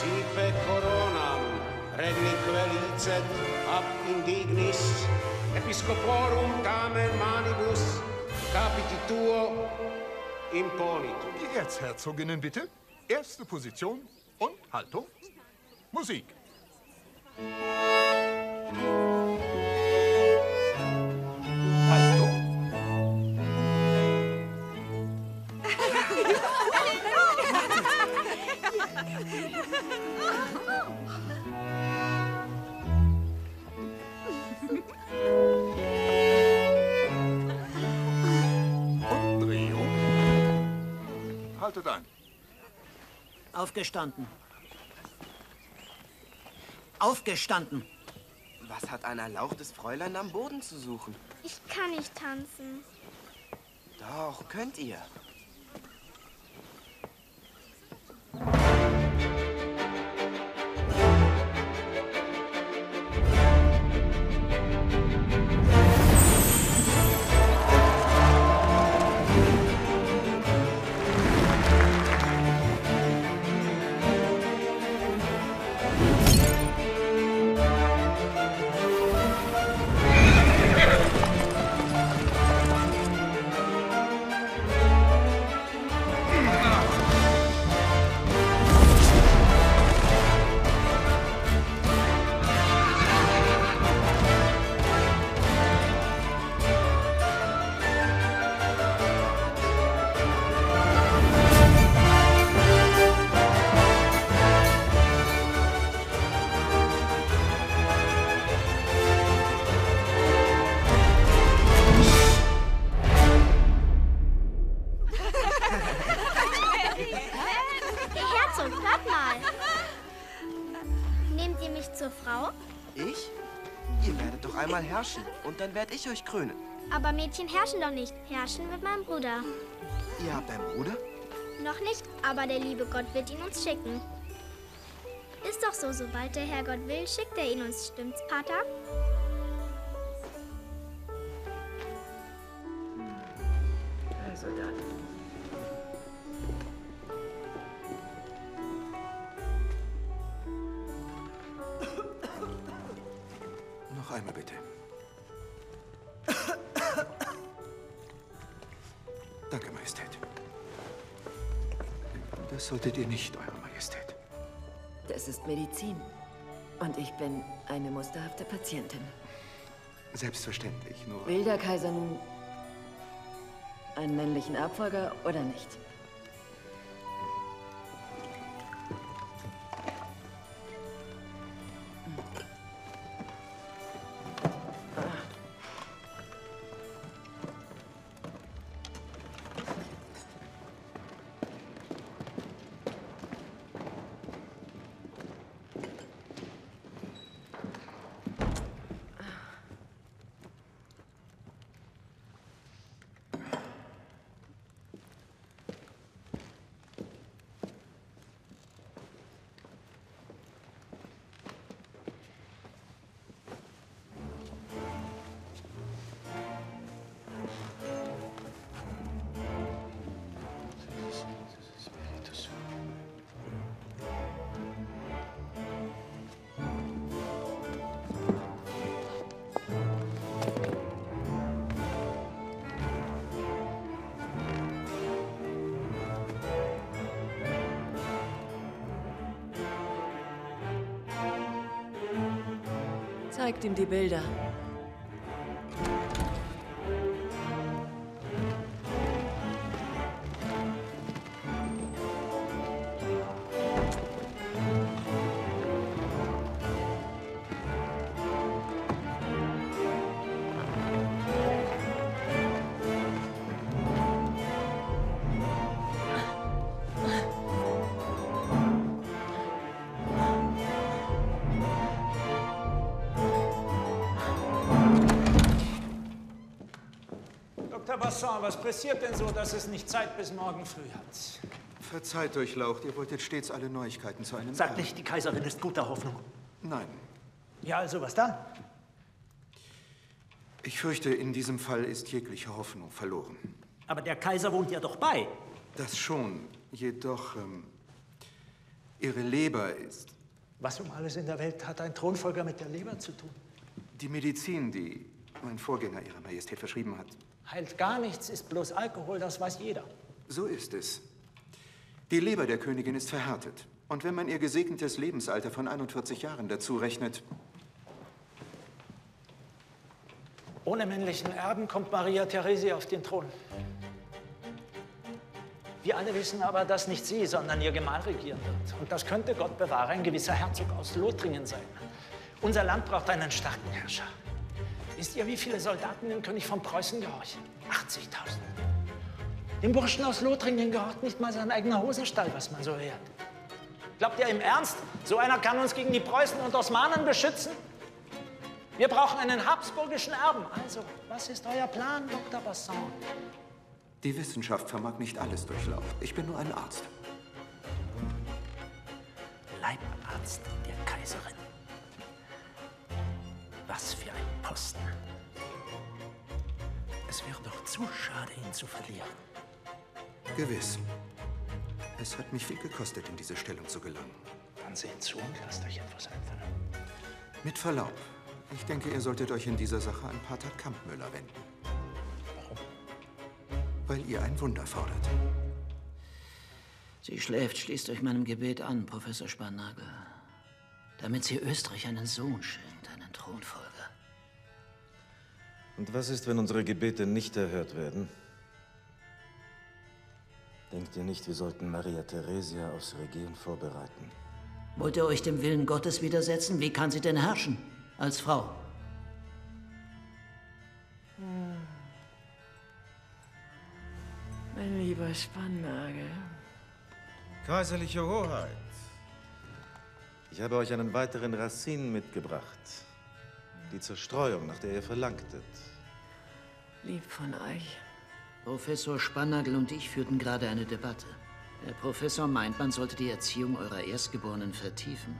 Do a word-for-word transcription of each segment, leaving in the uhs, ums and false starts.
Sipe coronam, reglique licet ab indignis, episcoporum tamen manibus, capiti tuo imponitum. Die Erzherzoginnen bitte. Erste Position und Haltung. Musik. Haltung. Und Drehung. Haltet ein. Aufgestanden. Aufgestanden. Was hat ein erlauchtes Fräulein am Boden zu suchen? Ich kann nicht tanzen. Doch, könnt ihr. Herrschen. Und dann werde ich euch krönen. Aber Mädchen herrschen doch nicht. Herrschen wird mein Bruder. Ihr habt einen Bruder? Noch nicht, aber der liebe Gott wird ihn uns schicken. Ist doch so, sobald der Herrgott will, schickt er ihn uns. Stimmt's, Pater? Also dann. Noch einmal bitte. Danke, Majestät. Das solltet ihr nicht, Eure Majestät. Das ist Medizin. Und ich bin eine musterhafte Patientin. Selbstverständlich, nur... Will der Kaiser nun einen männlichen Erbfolger oder nicht? Zeigt ihm die Bilder. Doktor Basson, was pressiert denn so, dass es nicht Zeit bis morgen früh hat? Verzeiht, Durchlaucht, ihr wolltet stets alle Neuigkeiten zu einem... Sagt nicht, die Kaiserin ist guter Hoffnung. Nein. Ja, also was dann? Ich fürchte, in diesem Fall ist jegliche Hoffnung verloren. Aber der Kaiser wohnt ja doch bei. Das schon. Jedoch, ähm, Ihre Leber ist... Was um alles in der Welt hat ein Thronfolger mit der Leber zu tun? Die Medizin, die mein Vorgänger Ihrer Majestät verschrieben hat. Heilt gar nichts, ist bloß Alkohol, das weiß jeder. So ist es. Die Leber der Königin ist verhärtet. Und wenn man ihr gesegnetes Lebensalter von einundvierzig Jahren dazu rechnet... Ohne männlichen Erben kommt Maria Theresia auf den Thron. Wir alle wissen aber, dass nicht sie, sondern ihr Gemahl regieren wird. Und das könnte, Gott bewahre, ein gewisser Herzog aus Lothringen sein. Unser Land braucht einen starken Herrscher. Wisst ihr, wie viele Soldaten dem König von Preußen gehorchen? achtzigtausend. Dem Burschen aus Lothringen gehört nicht mal sein eigener Hosenstall, was man so hört. Glaubt ihr im Ernst, so einer kann uns gegen die Preußen und Osmanen beschützen? Wir brauchen einen habsburgischen Erben. Also, was ist euer Plan, Doktor Basson? Die Wissenschaft vermag nicht alles durchlaufen. Ich bin nur ein Arzt. Leibarzt der Kaiserin. Was für ein Posten. Es wäre doch zu schade, ihn zu verlieren. Gewiss. Es hat mich viel gekostet, in diese Stellung zu gelangen. Dann seht zu und lasst euch etwas einfallen. Mit Verlaub. Ich denke, ihr solltet euch in dieser Sache an Pater Kampmüller wenden. Warum? Weil ihr ein Wunder fordert. Sie schläft schließt euch meinem Gebet an, Professor Sparnagel. Damit sie Österreich einen Sohn schenkt, einen Thronfolger. Und was ist, wenn unsere Gebete nicht erhört werden? Denkt ihr nicht, wir sollten Maria Theresia aufs Regieren vorbereiten? Wollt ihr euch dem Willen Gottes widersetzen? Wie kann sie denn herrschen? Als Frau? Hm. Mein lieber Spannnagel. Kaiserliche Hoheit, ich habe euch einen weiteren Racine mitgebracht. Die Zerstreuung, nach der ihr verlangtet. Lieb von euch. Professor Spanagel und ich führten gerade eine Debatte. Der Professor meint, man sollte die Erziehung eurer Erstgeborenen vertiefen.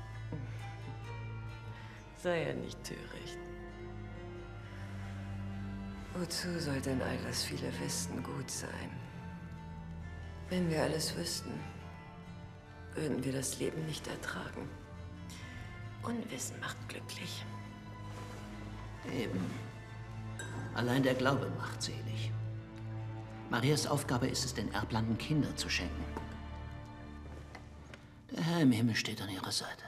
Sei ja nicht töricht. Wozu soll denn all das viele Wissen gut sein? Wenn wir alles wüssten, würden wir das Leben nicht ertragen. Unwissen macht glücklich. Eben. Allein der Glaube macht selig. Marias Aufgabe ist es, den Erblanden Kinder zu schenken. Der Herr im Himmel steht an ihrer Seite.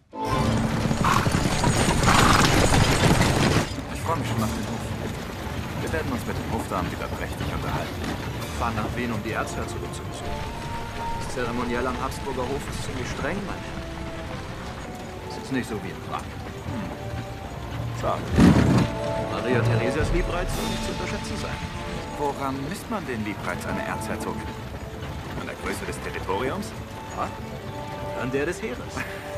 Ich freue mich schon auf den Hof. Wir werden uns mit den Hofdamen wieder prächtig unterhalten. Wir fahren nach Wien, um die Erzherzogin zu besuchen. Das Zeremoniell am Habsburger Hof ist ziemlich streng, mein Herr. Es ist nicht so wie in Prag. Hm. Schade. Maria Theresias Liebreiz soll nicht zu unterschätzen sein. Woran misst man den Liebreiz einer Erzherzogin? An der Größe des Territoriums? Ja? An der des Heeres.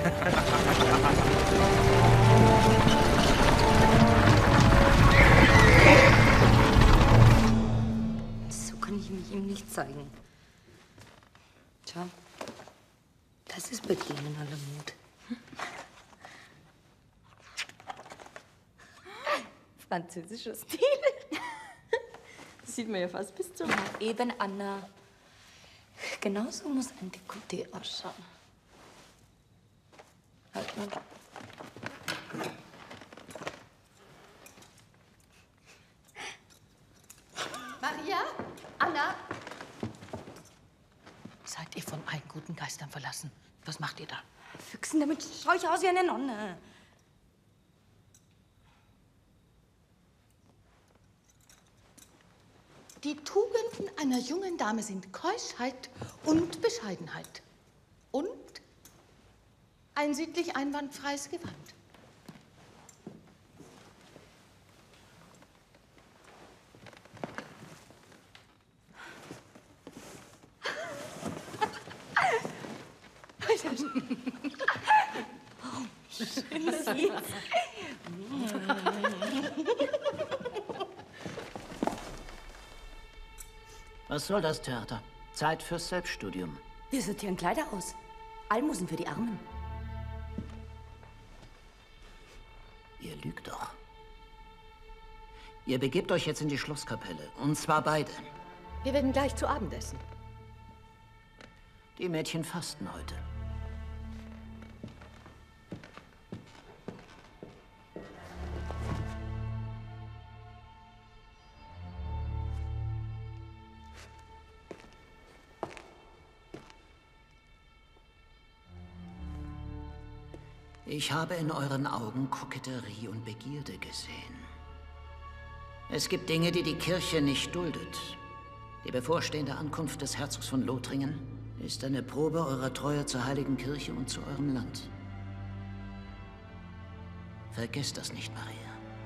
So kann ich mich ihm nicht zeigen. Tja, das ist bei dir in aller Mut. Französischer Stil. Das sieht man ja fast bis zum... Ja, eben, Anna. Genauso muss ein Dekolleté ausschauen. Halt mal. Maria? Anna? Seid ihr von allen guten Geistern verlassen? Was macht ihr da? Füchsen, damit schau ich aus wie eine Nonne. Die Tugenden einer jungen Dame sind Keuschheit und Bescheidenheit. Und ein sittlich einwandfreies Gewand. Schönes Lied. Was soll das Theater? Zeit fürs Selbststudium. Wir sortieren Kleider aus. Almosen für die Armen. Ihr lügt doch. Ihr begebt euch jetzt in die Schlosskapelle. Und zwar beide. Wir werden gleich zu Abend essen. Die Mädchen fasten heute. Ich habe in euren Augen Koketterie und Begierde gesehen. Es gibt Dinge, die die Kirche nicht duldet. Die bevorstehende Ankunft des Herzogs von Lothringen ist eine Probe eurer Treue zur Heiligen Kirche und zu eurem Land. Vergesst das nicht, Maria.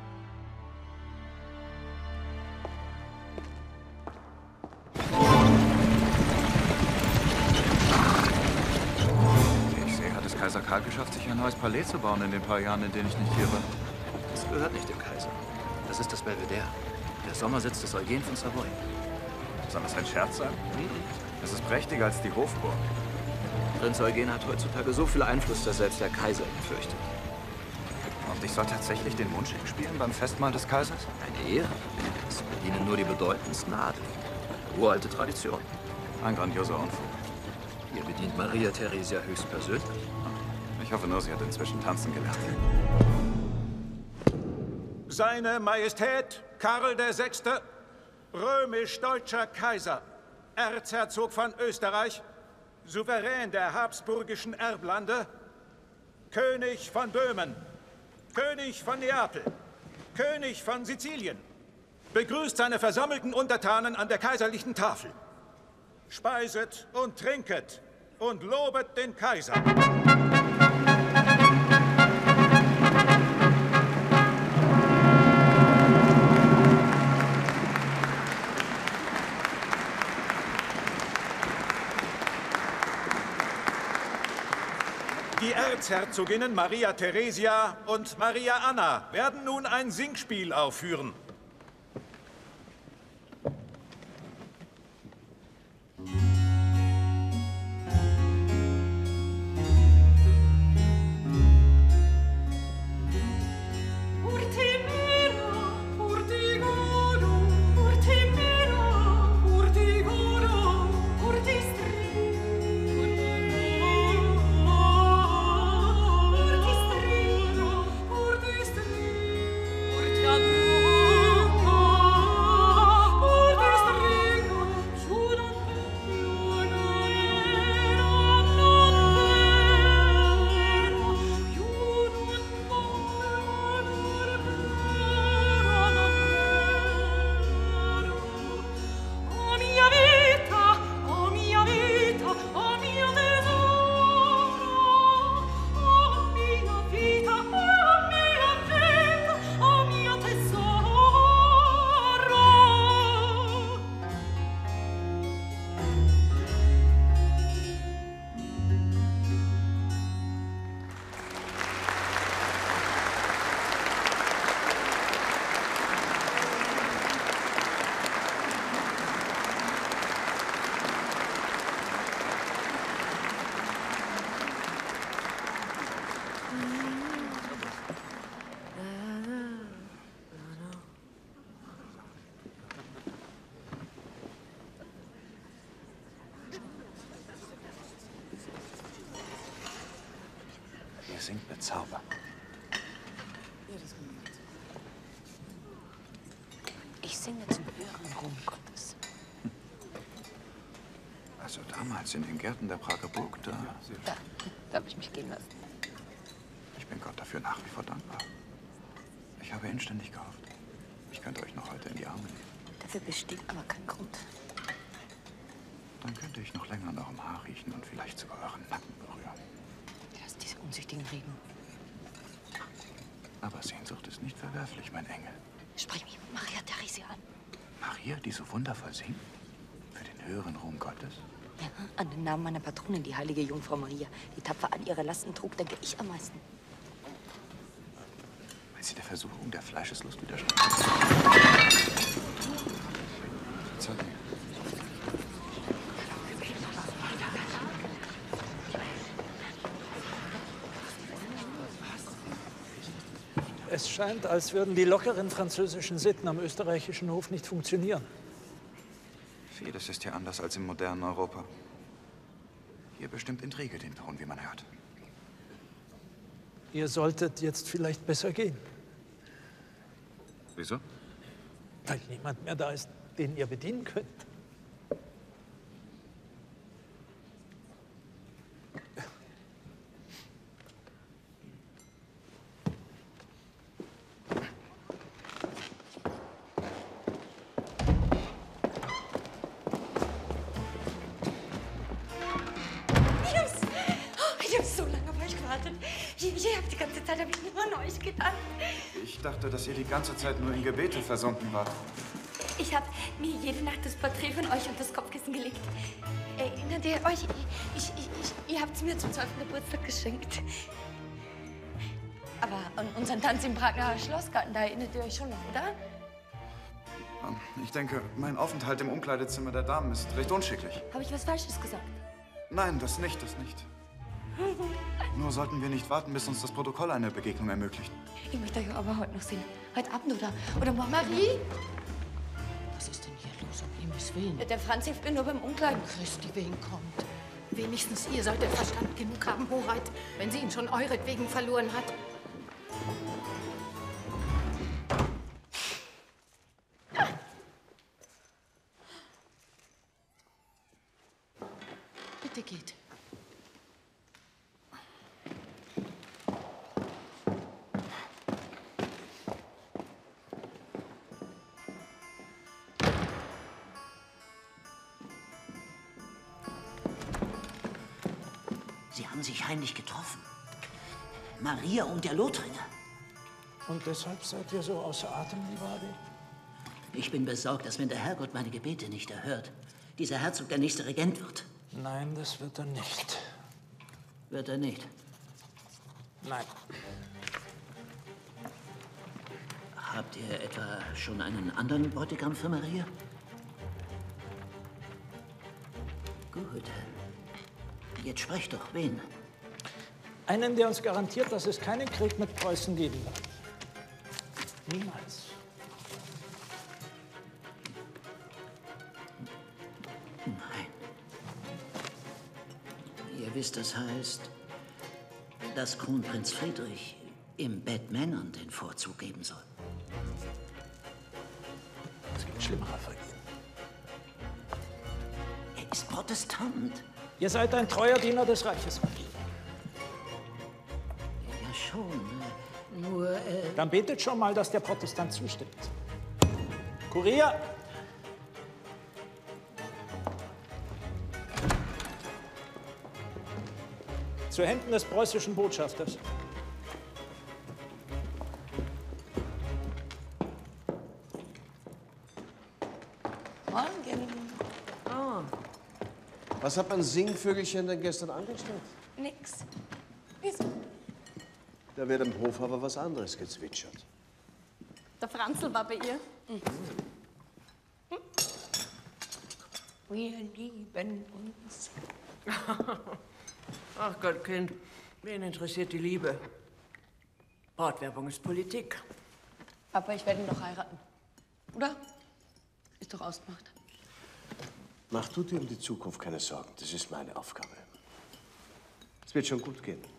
Ich sehe, hat es Kaiser Karl geschafft, sich ein neues Palais zu bauen in den paar Jahren, in denen ich nicht hier war. Das gehört nicht dem Kaiser. Das ist das Belvedere, der Sommersitz des Eugen von Savoy. Soll das ein Scherz sein? Es ist prächtiger als die Hofburg. Prinz Eugen hat heutzutage so viel Einfluss, dass selbst der Kaiser ihn fürchtet. Und ich soll tatsächlich den Mundschenk spielen beim Festmahl des Kaisers? Eine Ehre. Es bedienen nur die bedeutendsten Adel. Uralte Tradition. Ein grandioser Unfug. Ihr bedient Maria Theresia höchstpersönlich. Ich hoffe nur, sie hat inzwischen tanzen gelernt. Seine Majestät Karl der Sechste, römisch-deutscher Kaiser, Erzherzog von Österreich, Souverän der habsburgischen Erblande, König von Böhmen, König von Neapel, König von Sizilien, begrüßt seine versammelten Untertanen an der kaiserlichen Tafel. Speiset und trinket und lobet den Kaiser. Die Erzherzoginnen Maria Theresia und Maria Anna werden nun ein Singspiel aufführen. Ihr singt bezaubernd. Ich singe zum höheren Ruhm Gottes. Also damals in den Gärten der Prager Burg, da... Da, da habe ich mich gehen lassen. Ich bin Gott dafür nach wie vor dankbar. Ich habe inständig gehofft. Ich könnte euch noch heute in die Arme nehmen. Dafür besteht aber kein Grund. Dann könnte ich noch länger an eurem Haar riechen und vielleicht sogar euren Nacken berühren. Lass diese unsichtigen reden. Aber Sehnsucht ist nicht verwerflich, mein Engel. Sprich mich mit Maria Theresia an. Maria, die so wundervoll singt? Für den höheren Ruhm Gottes? Ja, an den Namen meiner Patronin, die heilige Jungfrau Maria, die tapfer an ihre Lasten trug, denke ich am meisten. Weil sie der Versuchung der Fleischeslust widerstand. Verzeiht mir. Es scheint, als würden die lockeren französischen Sitten am österreichischen Hof nicht funktionieren. Vieles ist hier anders als im modernen Europa. Hier bestimmt Intrige den Ton, wie man hört. Ihr solltet jetzt vielleicht besser gehen. Wieso? Weil niemand mehr da ist, den ihr bedienen könnt. euch gedacht. Ich dachte, dass ihr die ganze Zeit nur in Gebete versunken wart. Ich habe mir jede Nacht das Porträt von euch unter das Kopfkissen gelegt. Erinnert ihr euch? Ich, ich, ich, ihr habt es mir zum zwölften Geburtstag geschenkt. Aber an unseren Tanz im Prager Schlossgarten, da erinnert ihr euch schon noch, oder? Ich denke, mein Aufenthalt im Umkleidezimmer der Damen ist recht unschicklich. Habe ich was Falsches gesagt? Nein, das nicht, das nicht. Nur sollten wir nicht warten, bis uns das Protokoll eine Begegnung ermöglicht. Ich möchte euch aber heute noch sehen. Heute Abend oder, oder morgen. Marie? Was ist denn hier los, um Himmels Willen? Der Franz hilft mir nur beim Umkleiden. Christi, wen kommt? Wenigstens ihr solltet Verstand genug haben, Hoheit, wenn sie ihn schon euretwegen verloren hat. Bitte geht. Sie haben sich heimlich getroffen. Maria und der Lothringer. Und deshalb seid ihr so außer Atem, lieber Adi? Ich bin besorgt, dass wenn der Herrgott meine Gebete nicht erhört, dieser Herzog der nächste Regent wird. Nein, das wird er nicht. Wird er nicht? Nein. Habt ihr etwa schon einen anderen Bräutigam für Maria? Gut. Jetzt sprecht doch, wen? Einen, der uns garantiert, dass es keinen Krieg mit Preußen geben wird. Niemals. Nein. Ihr wisst, das heißt, dass Kronprinz Friedrich im Bett Männern den Vorzug geben soll. Es gibt schlimmere Vergehen. Er ist Protestant. Ihr seid ein treuer Diener des Reiches. Ja, schon. Nur, äh... Dann betet schon mal, dass der Protestant zustimmt. Kurier! Zu Händen des preußischen Botschafters. Morgen. Ah. Was hat mein Singvögelchen denn gestern angestellt? Nix. Wieso? Da wird im Hof aber was anderes gezwitschert. Der Franzl war bei ihr. Mhm. Hm? Wir lieben uns. Ach Gott, Kind, wen interessiert die Liebe? Brautwerbung ist Politik. Aber ich werde ihn doch heiraten. Oder? Ist doch ausgemacht. Mach du dir um die Zukunft keine Sorgen. Das ist meine Aufgabe. Es wird schon gut gehen.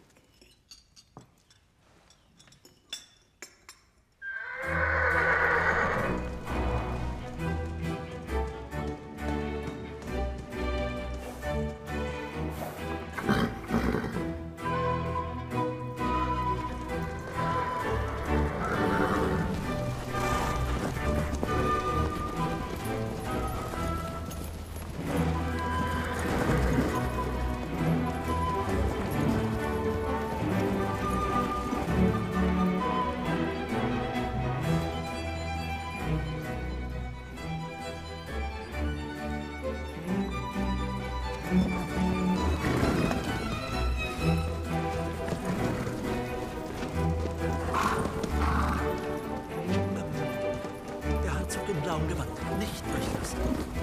Der Herzog im blauen Gewand. Nicht durchlassen.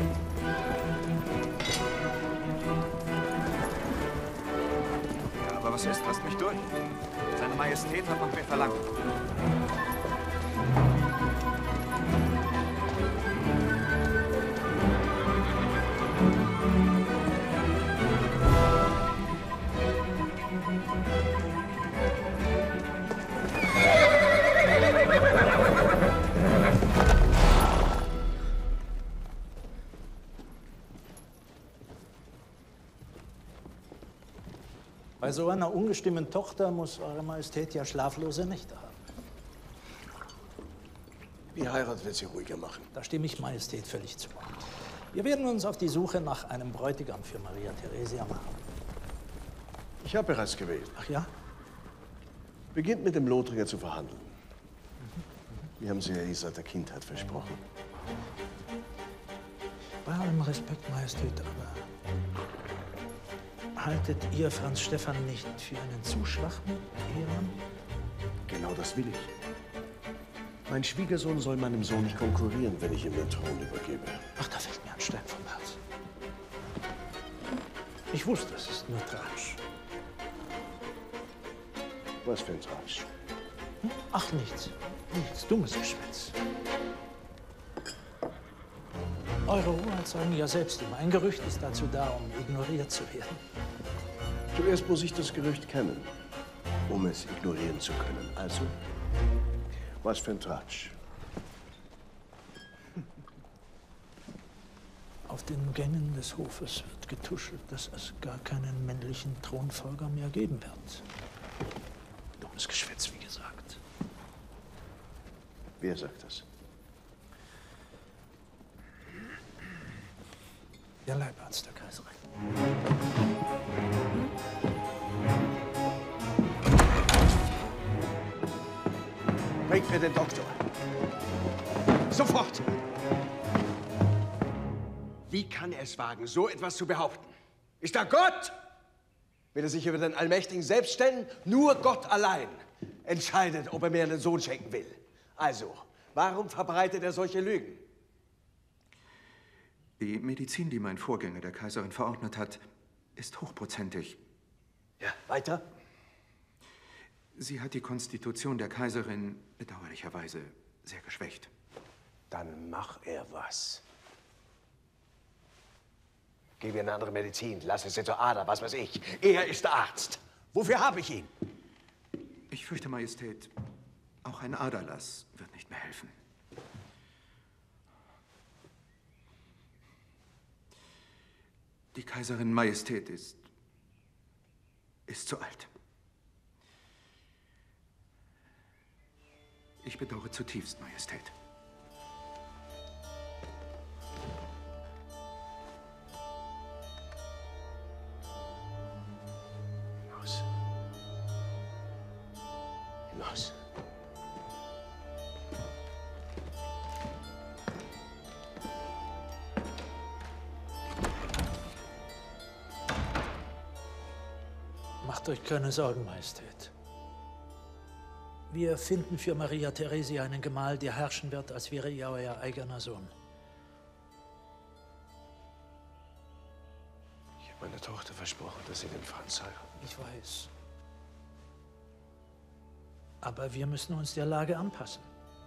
Ja, aber was ist? Lasst mich durch. Seine Majestät hat nach mir verlangt. Bei so einer ungestimmen Tochter muss Eure Majestät ja schlaflose Nächte haben. Die Heirat wird sie ruhiger machen. Da stimme ich Majestät völlig zu. Wir werden uns auf die Suche nach einem Bräutigam für Maria Theresia machen. Ich habe bereits gewählt. Ach ja? Beginnt mit dem Lothringer zu verhandeln. Wir haben sie ja eh seit der Kindheit versprochen. Bei allem Respekt, Majestät, aber haltet ihr Franz Stephan nicht für einen zu schwachen Ehemann? Genau das will ich. Mein Schwiegersohn soll meinem Sohn nicht konkurrieren, wenn ich ihm den Thron übergebe. Ach, da fällt mir ein Stein vom Herzen. Ich wusste, es ist nur Tratsch. Was für ein Tratsch? Hm? Ach, nichts. Nichts. Dummes Geschwätz. Eure Hoheit sagen ja selbst immer, ein Gerücht ist dazu da, um ignoriert zu werden. Zuerst muss ich das Gerücht kennen, um es ignorieren zu können. Also, was für ein Tratsch? Auf den Gängen des Hofes wird getuschelt, dass es gar keinen männlichen Thronfolger mehr geben wird. Dummes Geschwätz, wie gesagt. Wer sagt das? Der Leibarzt der Kaiserin. Bringt mir den Doktor. Sofort! Wie kann er es wagen, so etwas zu behaupten? Ist er Gott? Will er sich über den Allmächtigen selbst stellen? Nur Gott allein entscheidet, ob er mir einen Sohn schenken will. Also, warum verbreitet er solche Lügen? Die Medizin, die mein Vorgänger der Kaiserin verordnet hat, ist hochprozentig. Ja, weiter? Sie hat die Konstitution der Kaiserin bedauerlicherweise sehr geschwächt. Dann mach er was. Gib ihr eine andere Medizin, lass es zur Ader, was weiß ich. Er ist Arzt. Wofür habe ich ihn? Ich fürchte, Majestät, auch ein Aderlass wird nicht mehr helfen. Die Kaiserin Majestät ist... ist zu alt. Ich bedauere zutiefst, Majestät. Hinaus. Hinaus. Macht euch keine Sorgen, Majestät. Wir finden für Maria Theresia einen Gemahl, der herrschen wird, als wäre er euer eigener Sohn. Ich habe meiner Tochter versprochen, dass sie den Franz heiratet. Ich weiß. Aber wir müssen uns der Lage anpassen.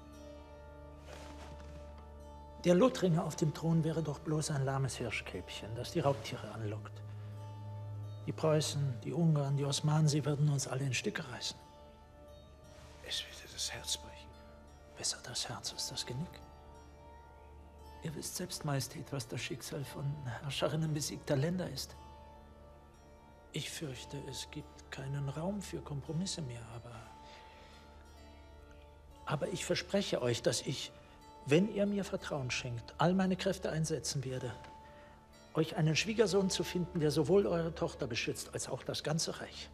Der Lothringer auf dem Thron wäre doch bloß ein lahmes Hirschkälbchen, das die Raubtiere anlockt. Die Preußen, die Ungarn, die Osmanen, sie würden uns alle in Stücke reißen. Es wird dir das Herz brechen. Besser das Herz als das Genick. Ihr wisst selbst, Majestät, was das Schicksal von Herrscherinnen besiegter Länder ist. Ich fürchte, es gibt keinen Raum für Kompromisse mehr, aber... Aber ich verspreche euch, dass ich, wenn ihr mir Vertrauen schenkt, all meine Kräfte einsetzen werde, euch einen Schwiegersohn zu finden, der sowohl eure Tochter beschützt, als auch das ganze Reich.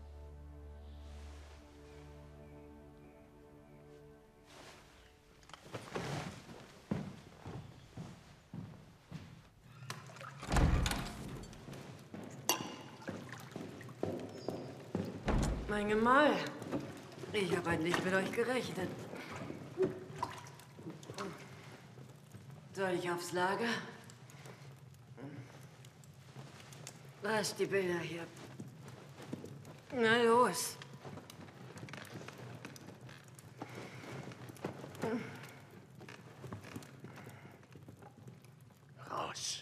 Mein Gemahl, ich habe halt nicht mit euch gerechnet. Soll ich aufs Lager? Lass die Bilder hier. Na los. Raus.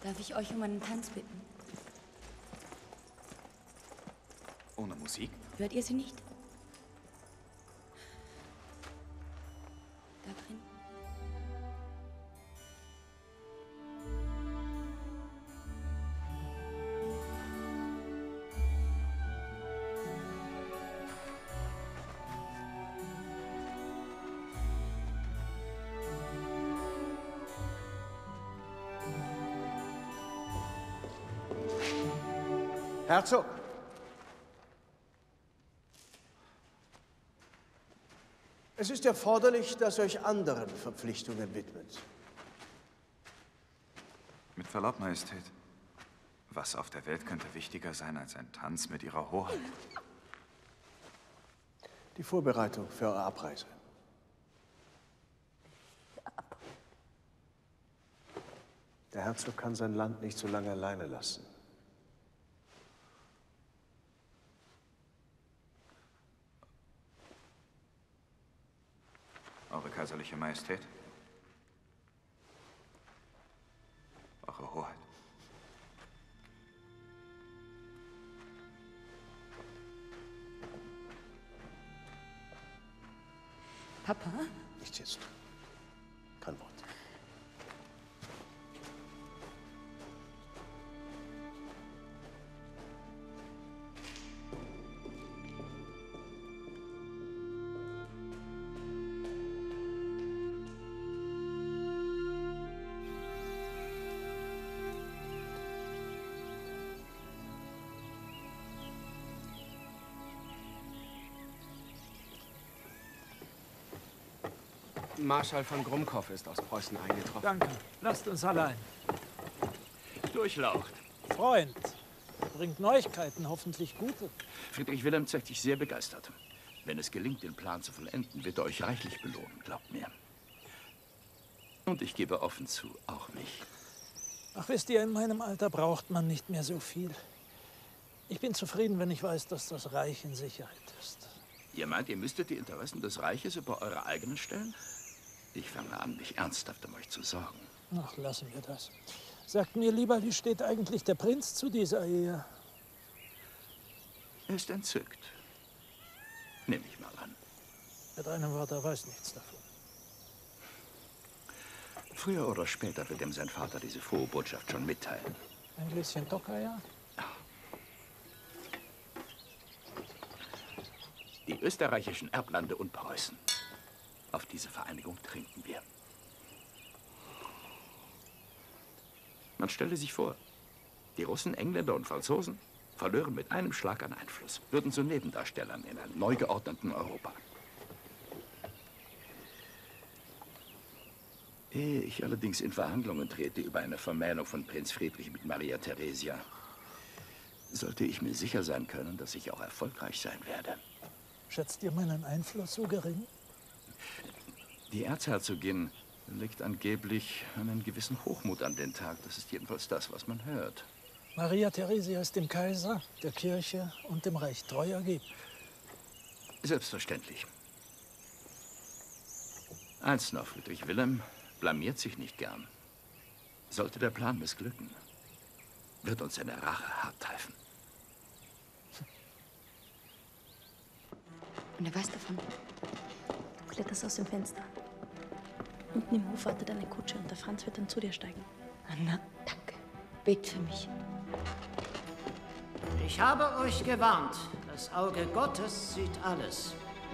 Darf ich euch um einen Tanz bitten? Ohne Musik? Hört ihr sie nicht? Da drin. Herzog! Es ist erforderlich, dass ihr euch anderen Verpflichtungen widmet. Mit Verlaub, Majestät. Was auf der Welt könnte wichtiger sein als ein Tanz mit Ihrer Hoheit? Die Vorbereitung für eure Abreise. Der Herzog kann sein Land nicht so lange alleine lassen. Eure kaiserliche Majestät. Eure Hoheit. Papa? Nicht jetzt. Kein Wort. Marschall von Grummkopf ist aus Preußen eingetroffen. Danke. Lasst uns allein. Durchlaucht. Freund, bringt Neuigkeiten, hoffentlich gute. Friedrich Wilhelm zeigt sich sehr begeistert. Wenn es gelingt, den Plan zu vollenden, wird er euch reichlich belohnen, glaubt mir. Und ich gebe offen zu, auch mich. Ach, wisst ihr, in meinem Alter braucht man nicht mehr so viel. Ich bin zufrieden, wenn ich weiß, dass das Reich in Sicherheit ist. Ihr meint, ihr müsstet die Interessen des Reiches über eure eigenen stellen? Ich fange an, mich ernsthaft um euch zu sorgen. Ach, lassen wir das. Sagt mir lieber, wie steht eigentlich der Prinz zu dieser Ehe? Er ist entzückt. Nehme ich mal an. Mit einem Wort, er weiß nichts davon. Früher oder später wird ihm sein Vater diese frohe Botschaft schon mitteilen. Ein Gläschen Tokaja? Die österreichischen Erblande und Preußen. Auf diese Vereinigung trinken wir. Man stelle sich vor, die Russen, Engländer und Franzosen verlören mit einem Schlag an Einfluss, würden zu Nebendarstellern in einem neu geordneten Europa. Ehe ich allerdings in Verhandlungen trete über eine Vermählung von Prinz Friedrich mit Maria Theresia, sollte ich mir sicher sein können, dass ich auch erfolgreich sein werde. Schätzt ihr meinen Einfluss so gering? Die Erzherzogin legt angeblich einen gewissen Hochmut an den Tag. Das ist jedenfalls das, was man hört. Maria Theresia ist dem Kaiser, der Kirche und dem Reich treu ergeben. Selbstverständlich. Eins noch, Friedrich Wilhelm blamiert sich nicht gern. Sollte der Plan missglücken, wird uns seine Rache hart treffen. Und er weiß davon. Du kletterst aus dem Fenster. Unten im Hof wartet eine Kutsche und der Franz wird dann zu dir steigen. Anna, danke. Bet für mich. Ich habe euch gewarnt. Das Auge Gottes sieht alles.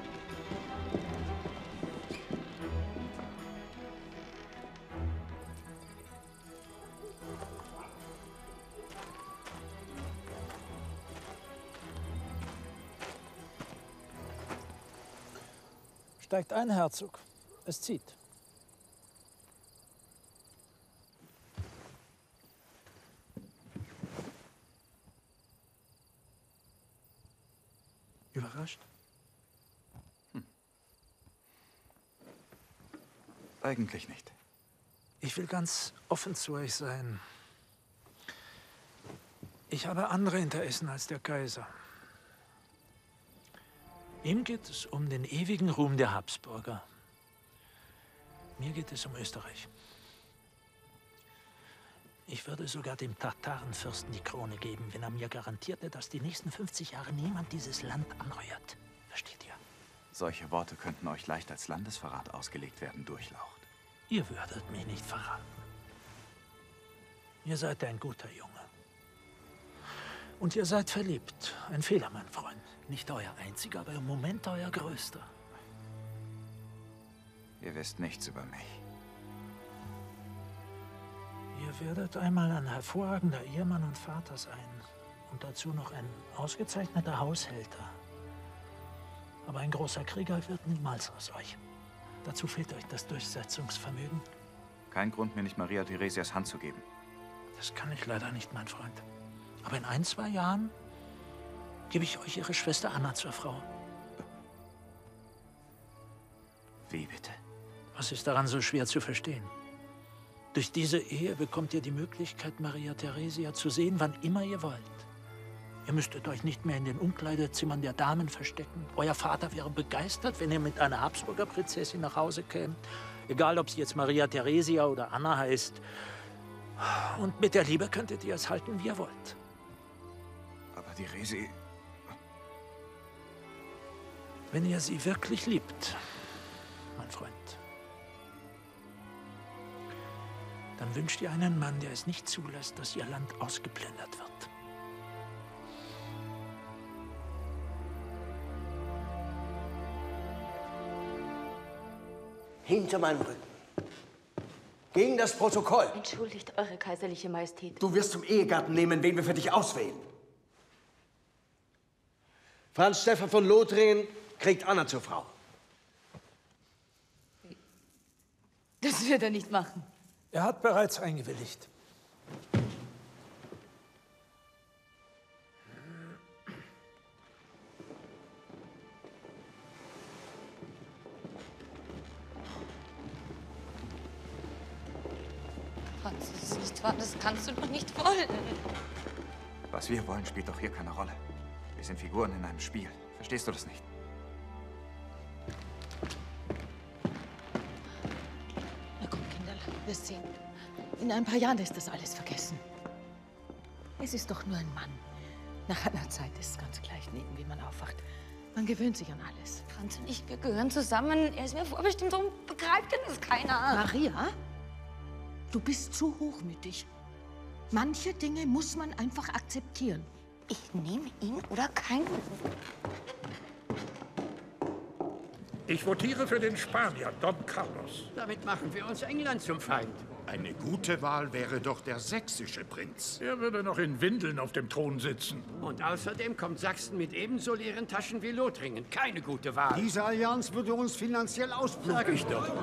Steigt ein, Herzog. Es zieht. Überrascht? Hm. Eigentlich nicht. Ich will ganz offen zu euch sein. Ich habe andere Interessen als der Kaiser. Ihm geht es um den ewigen Ruhm der Habsburger. Mir geht es um Österreich. Ich würde sogar dem Tatarenfürsten die Krone geben, wenn er mir garantierte, dass die nächsten fünfzig Jahre niemand dieses Land anrührt. Versteht ihr? Solche Worte könnten euch leicht als Landesverrat ausgelegt werden, Durchlaucht. Ihr würdet mich nicht verraten. Ihr seid ein guter Junge. Und ihr seid verliebt. Ein Fehler, mein Freund. Nicht euer einziger, aber im Moment euer größter. Ihr wisst nichts über mich. Ihr werdet einmal ein hervorragender Ehemann und Vater sein. Und dazu noch ein ausgezeichneter Haushälter. Aber ein großer Krieger wird niemals aus euch. Dazu fehlt euch das Durchsetzungsvermögen. Kein Grund, mir nicht Maria Theresias Hand zu geben. Das kann ich leider nicht, mein Freund. Aber in ein, zwei Jahren gebe ich euch ihre Schwester Anna zur Frau. Wie bitte? Was ist daran so schwer zu verstehen? Durch diese Ehe bekommt ihr die Möglichkeit, Maria Theresia zu sehen, wann immer ihr wollt. Ihr müsstet euch nicht mehr in den Umkleidezimmern der Damen verstecken. Euer Vater wäre begeistert, wenn ihr mit einer Habsburger Prinzessin nach Hause kämt. Egal, ob sie jetzt Maria Theresia oder Anna heißt. Und mit der Liebe könntet ihr es halten, wie ihr wollt. Aber die Resi... Wenn ihr sie wirklich liebt, mein Freund, dann wünscht ihr einen Mann, der es nicht zulässt, dass ihr Land ausgeplündert wird. Hinter meinem Rücken. Gegen das Protokoll. Entschuldigt, Eure Kaiserliche Majestät. Du wirst zum Ehegatten nehmen, wen wir für dich auswählen. Franz Stephan von Lothringen kriegt Anna zur Frau. Das wird er nicht machen. Er hat bereits eingewilligt. Franz, das ist nicht wahr. Das kannst du doch nicht wollen. Was wir wollen, spielt doch hier keine Rolle. Wir sind Figuren in einem Spiel. Verstehst du das nicht? Na komm, Kinderl, wirst sehen. In ein paar Jahren ist das alles vergessen. Es ist doch nur ein Mann. Nach einer Zeit ist es ganz gleich, neben wie man aufwacht. Man gewöhnt sich an alles. Franz und ich, wir gehören zusammen. Er ist mir vorbestimmt, darum begreift das keiner. Maria, du bist zu hochmütig. Manche Dinge muss man einfach akzeptieren. Ich nehme ihn oder keinen. Ich votiere für den Spanier, Don Carlos. Damit machen wir uns England zum Feind. Eine gute Wahl wäre doch der sächsische Prinz. Er würde noch in Windeln auf dem Thron sitzen. Und außerdem kommt Sachsen mit ebenso leeren Taschen wie Lothringen. Keine gute Wahl. Diese Allianz würde uns finanziell ausbluten. Sag ich doch.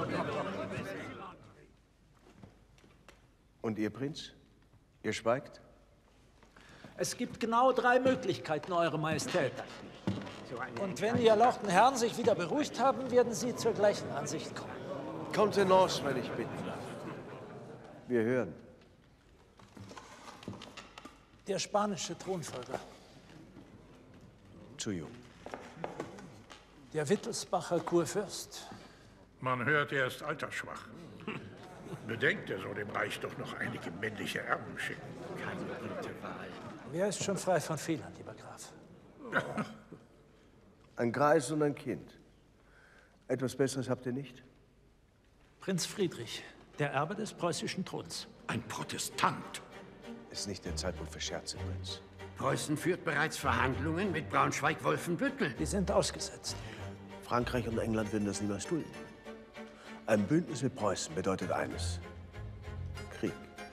Und ihr, Prinz? Ihr schweigt? Es gibt genau drei Möglichkeiten, Eure Majestät. Und wenn die erlauchten Herren sich wieder beruhigt haben, werden sie zur gleichen Ansicht kommen. Kontenance, wenn ich bitten darf. Wir hören. Der spanische Thronfolger. Zu jung. Der Wittelsbacher Kurfürst. Man hört, er ist altersschwach. Bedenkt, er soll dem Reich doch noch einige männliche Erben schicken. Keine gute Wahl. Wer ist schon frei von Fehlern, lieber Graf? Ein Greis und ein Kind. Etwas Besseres habt ihr nicht? Prinz Friedrich, der Erbe des preußischen Throns. Ein Protestant. Ist nicht der Zeitpunkt für Scherze, Prinz. Preußen führt bereits Verhandlungen mit Braunschweig-Wolfenbüttel. Die sind ausgesetzt. Frankreich und England würden das niemals dulden. Ein Bündnis mit Preußen bedeutet eines: Krieg.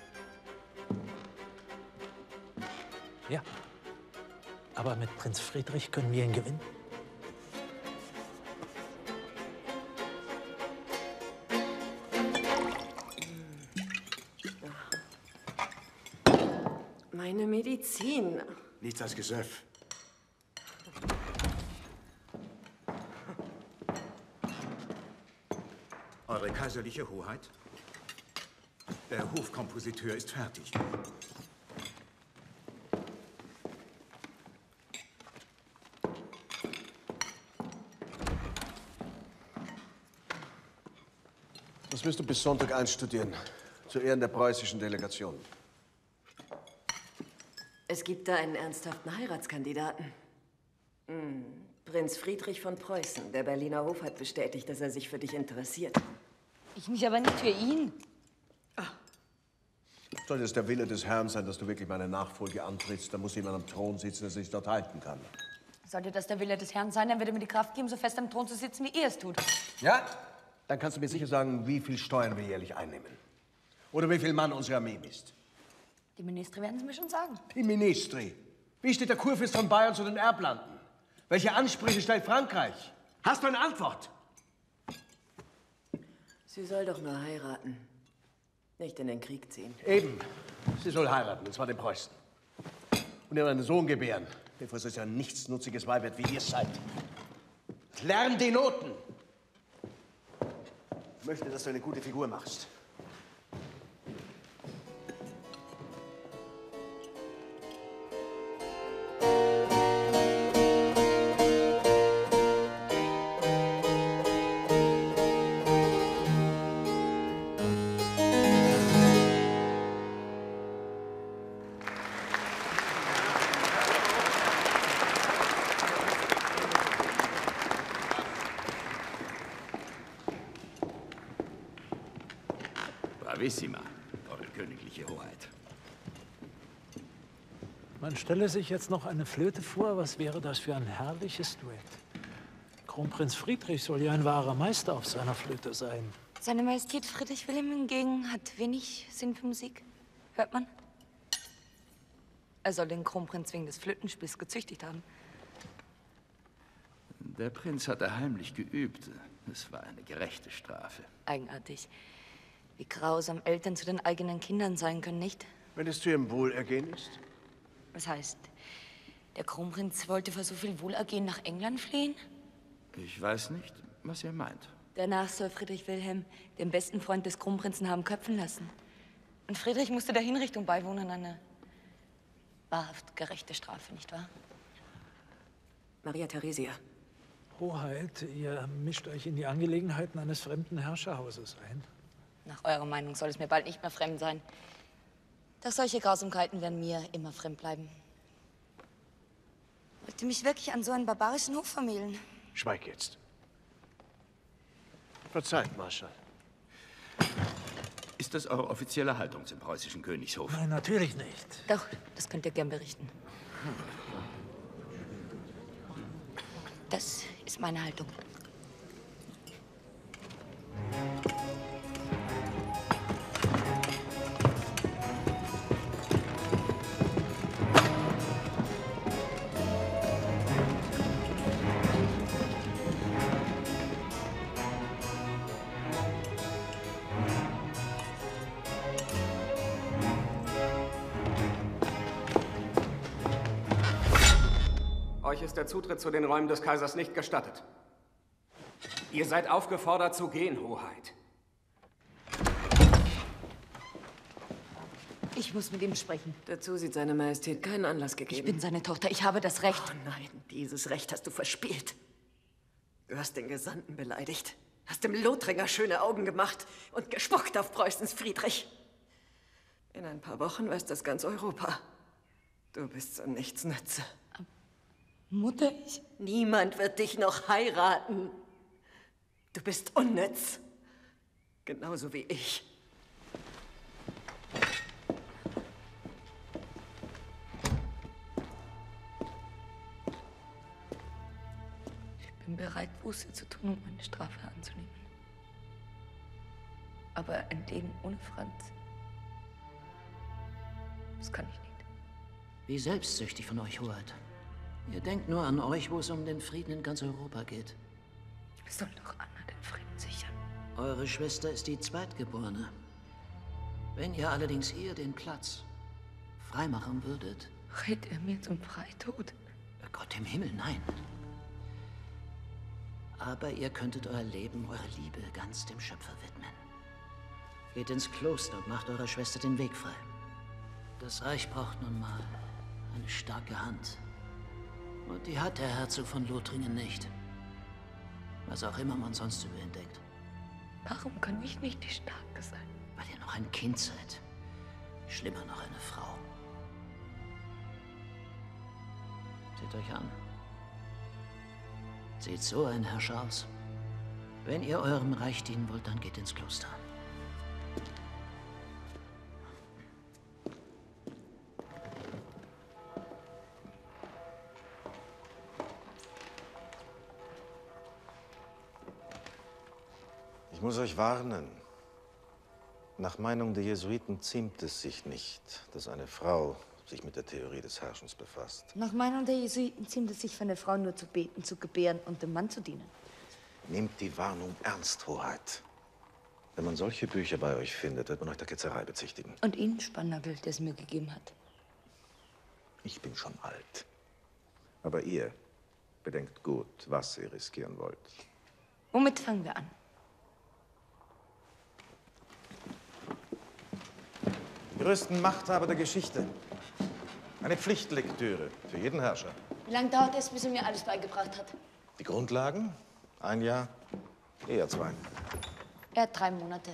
Ja. Aber mit Prinz Friedrich können wir ihn gewinnen. Meine Medizin. Nichts als Gesöff. Eure Kaiserliche Hoheit, der Hofkompositeur ist fertig. Das wirst du bis Sonntag einstudieren, zu Ehren der preußischen Delegation. Es gibt da einen ernsthaften Heiratskandidaten. Hm. Prinz Friedrich von Preußen. Der Berliner Hof hat bestätigt, dass er sich für dich interessiert. Ich mich aber nicht für ihn. Sollte es der Wille des Herrn sein, dass du wirklich meine Nachfolge antrittst, dann muss jemand am Thron sitzen, der sich dort halten kann. Sollte das der Wille des Herrn sein, dann würde mir die Kraft geben, so fest am Thron zu sitzen, wie ihr es tut. Ja? Dann kannst du mir sicher sagen, wie viel Steuern wir jährlich einnehmen. Oder wie viel Mann unsere Armee misst. Die Minister werden es mir schon sagen. Die Ministri. Wie steht der Kurfürst von Bayern zu den Erblanden? Welche Ansprüche stellt Frankreich? Hast du eine Antwort? Sie soll doch nur heiraten. Nicht in den Krieg ziehen. Eben. Sie soll heiraten, und zwar den Preußen. Und ihr einen Sohn gebären, bevor sie ein nichtsnutziges Weib wird, wie ihr seid. Lern die Noten! Ich möchte, dass du eine gute Figur machst. Bravissima, eure königliche Hoheit. Man stelle sich jetzt noch eine Flöte vor, was wäre das für ein herrliches Duett. Kronprinz Friedrich soll ja ein wahrer Meister auf seiner Flöte sein. Seine Majestät Friedrich Wilhelm hingegen hat wenig Sinn für Musik. Hört man? Er soll den Kronprinz wegen des Flötenspiels gezüchtigt haben. Der Prinz hatte heimlich geübt. Es war eine gerechte Strafe. Eigenartig. Wie grausam Eltern zu den eigenen Kindern sein können, nicht? Wenn es zu ihrem Wohlergehen ist? Was heißt, der Kronprinz wollte für so viel Wohlergehen nach England fliehen? Ich weiß nicht, was ihr meint. Danach soll Friedrich Wilhelm den besten Freund des Kronprinzen haben köpfen lassen. Und Friedrich musste der Hinrichtung beiwohnen, eine wahrhaft gerechte Strafe, nicht wahr? Maria Theresia. Hoheit, ihr mischt euch in die Angelegenheiten eines fremden Herrscherhauses ein. Nach eurer Meinung soll es mir bald nicht mehr fremd sein. Doch solche Grausamkeiten werden mir immer fremd bleiben. Wollt ihr mich wirklich an so einen barbarischen Hof vermählen? Schweig jetzt. Verzeiht, Marschall. Ist das eure offizielle Haltung zum preußischen Königshof? Nein, natürlich nicht. Doch, das könnt ihr gern berichten. Das ist meine Haltung. Euch ist der Zutritt zu den Räumen des Kaisers nicht gestattet. Ihr seid aufgefordert zu gehen, Hoheit. Ich muss mit ihm sprechen. Dazu sieht seine Majestät keinen Anlass gegeben. Ich bin seine Tochter. Ich habe das Recht. Oh nein, dieses Recht hast du verspielt. Du hast den Gesandten beleidigt, hast dem Lothringer schöne Augen gemacht und gespuckt auf Preußens Friedrich. In ein paar Wochen weiß das ganz Europa. Du bist so nichtsnütze. Mutter, ich... Niemand wird dich noch heiraten. Du bist unnütz. Genauso wie ich. Ich bin bereit, Buße zu tun, um meine Strafe anzunehmen. Aber ein Leben ohne Franz, das kann ich nicht. Wie selbstsüchtig von euch, Hoheit. Ihr denkt nur an euch, wo es um den Frieden in ganz Europa geht. Wir sollen doch Anna den Frieden sichern. Eure Schwester ist die Zweitgeborene. Wenn ihr allerdings ihr den Platz freimachen würdet... Rät ihr mir zum Freitod? Gott im Himmel, nein. Aber ihr könntet euer Leben, eure Liebe ganz dem Schöpfer widmen. Geht ins Kloster und macht eurer Schwester den Weg frei. Das Reich braucht nun mal eine starke Hand. Und die hat der Herzog von Lothringen nicht. Was auch immer man sonst über ihn denkt. Warum kann ich nicht die Starke sein? Weil ihr noch ein Kind seid. Schlimmer noch eine Frau. Seht euch an. Sieht so ein Herrscher aus? Wenn ihr eurem Reich dienen wollt, dann geht ins Kloster. Ich muss euch warnen. Nach Meinung der Jesuiten ziemt es sich nicht, dass eine Frau sich mit der Theorie des Herrschens befasst. Nach Meinung der Jesuiten ziemt es sich für eine Frau nur zu beten, zu gebären und dem Mann zu dienen. Nehmt die Warnung ernst, Hoheit. Wenn man solche Bücher bei euch findet, wird man euch der Ketzerei bezichtigen. Und Ihnen, Spannagel, der es mir gegeben hat. Ich bin schon alt. Aber ihr bedenkt gut, was ihr riskieren wollt. Womit fangen wir an? Die größten Machthaber der Geschichte. Eine Pflichtlektüre für jeden Herrscher. Wie lange dauert es, bis er mir alles beigebracht hat? Die Grundlagen? Ein Jahr, eher zwei. Er hat drei Monate.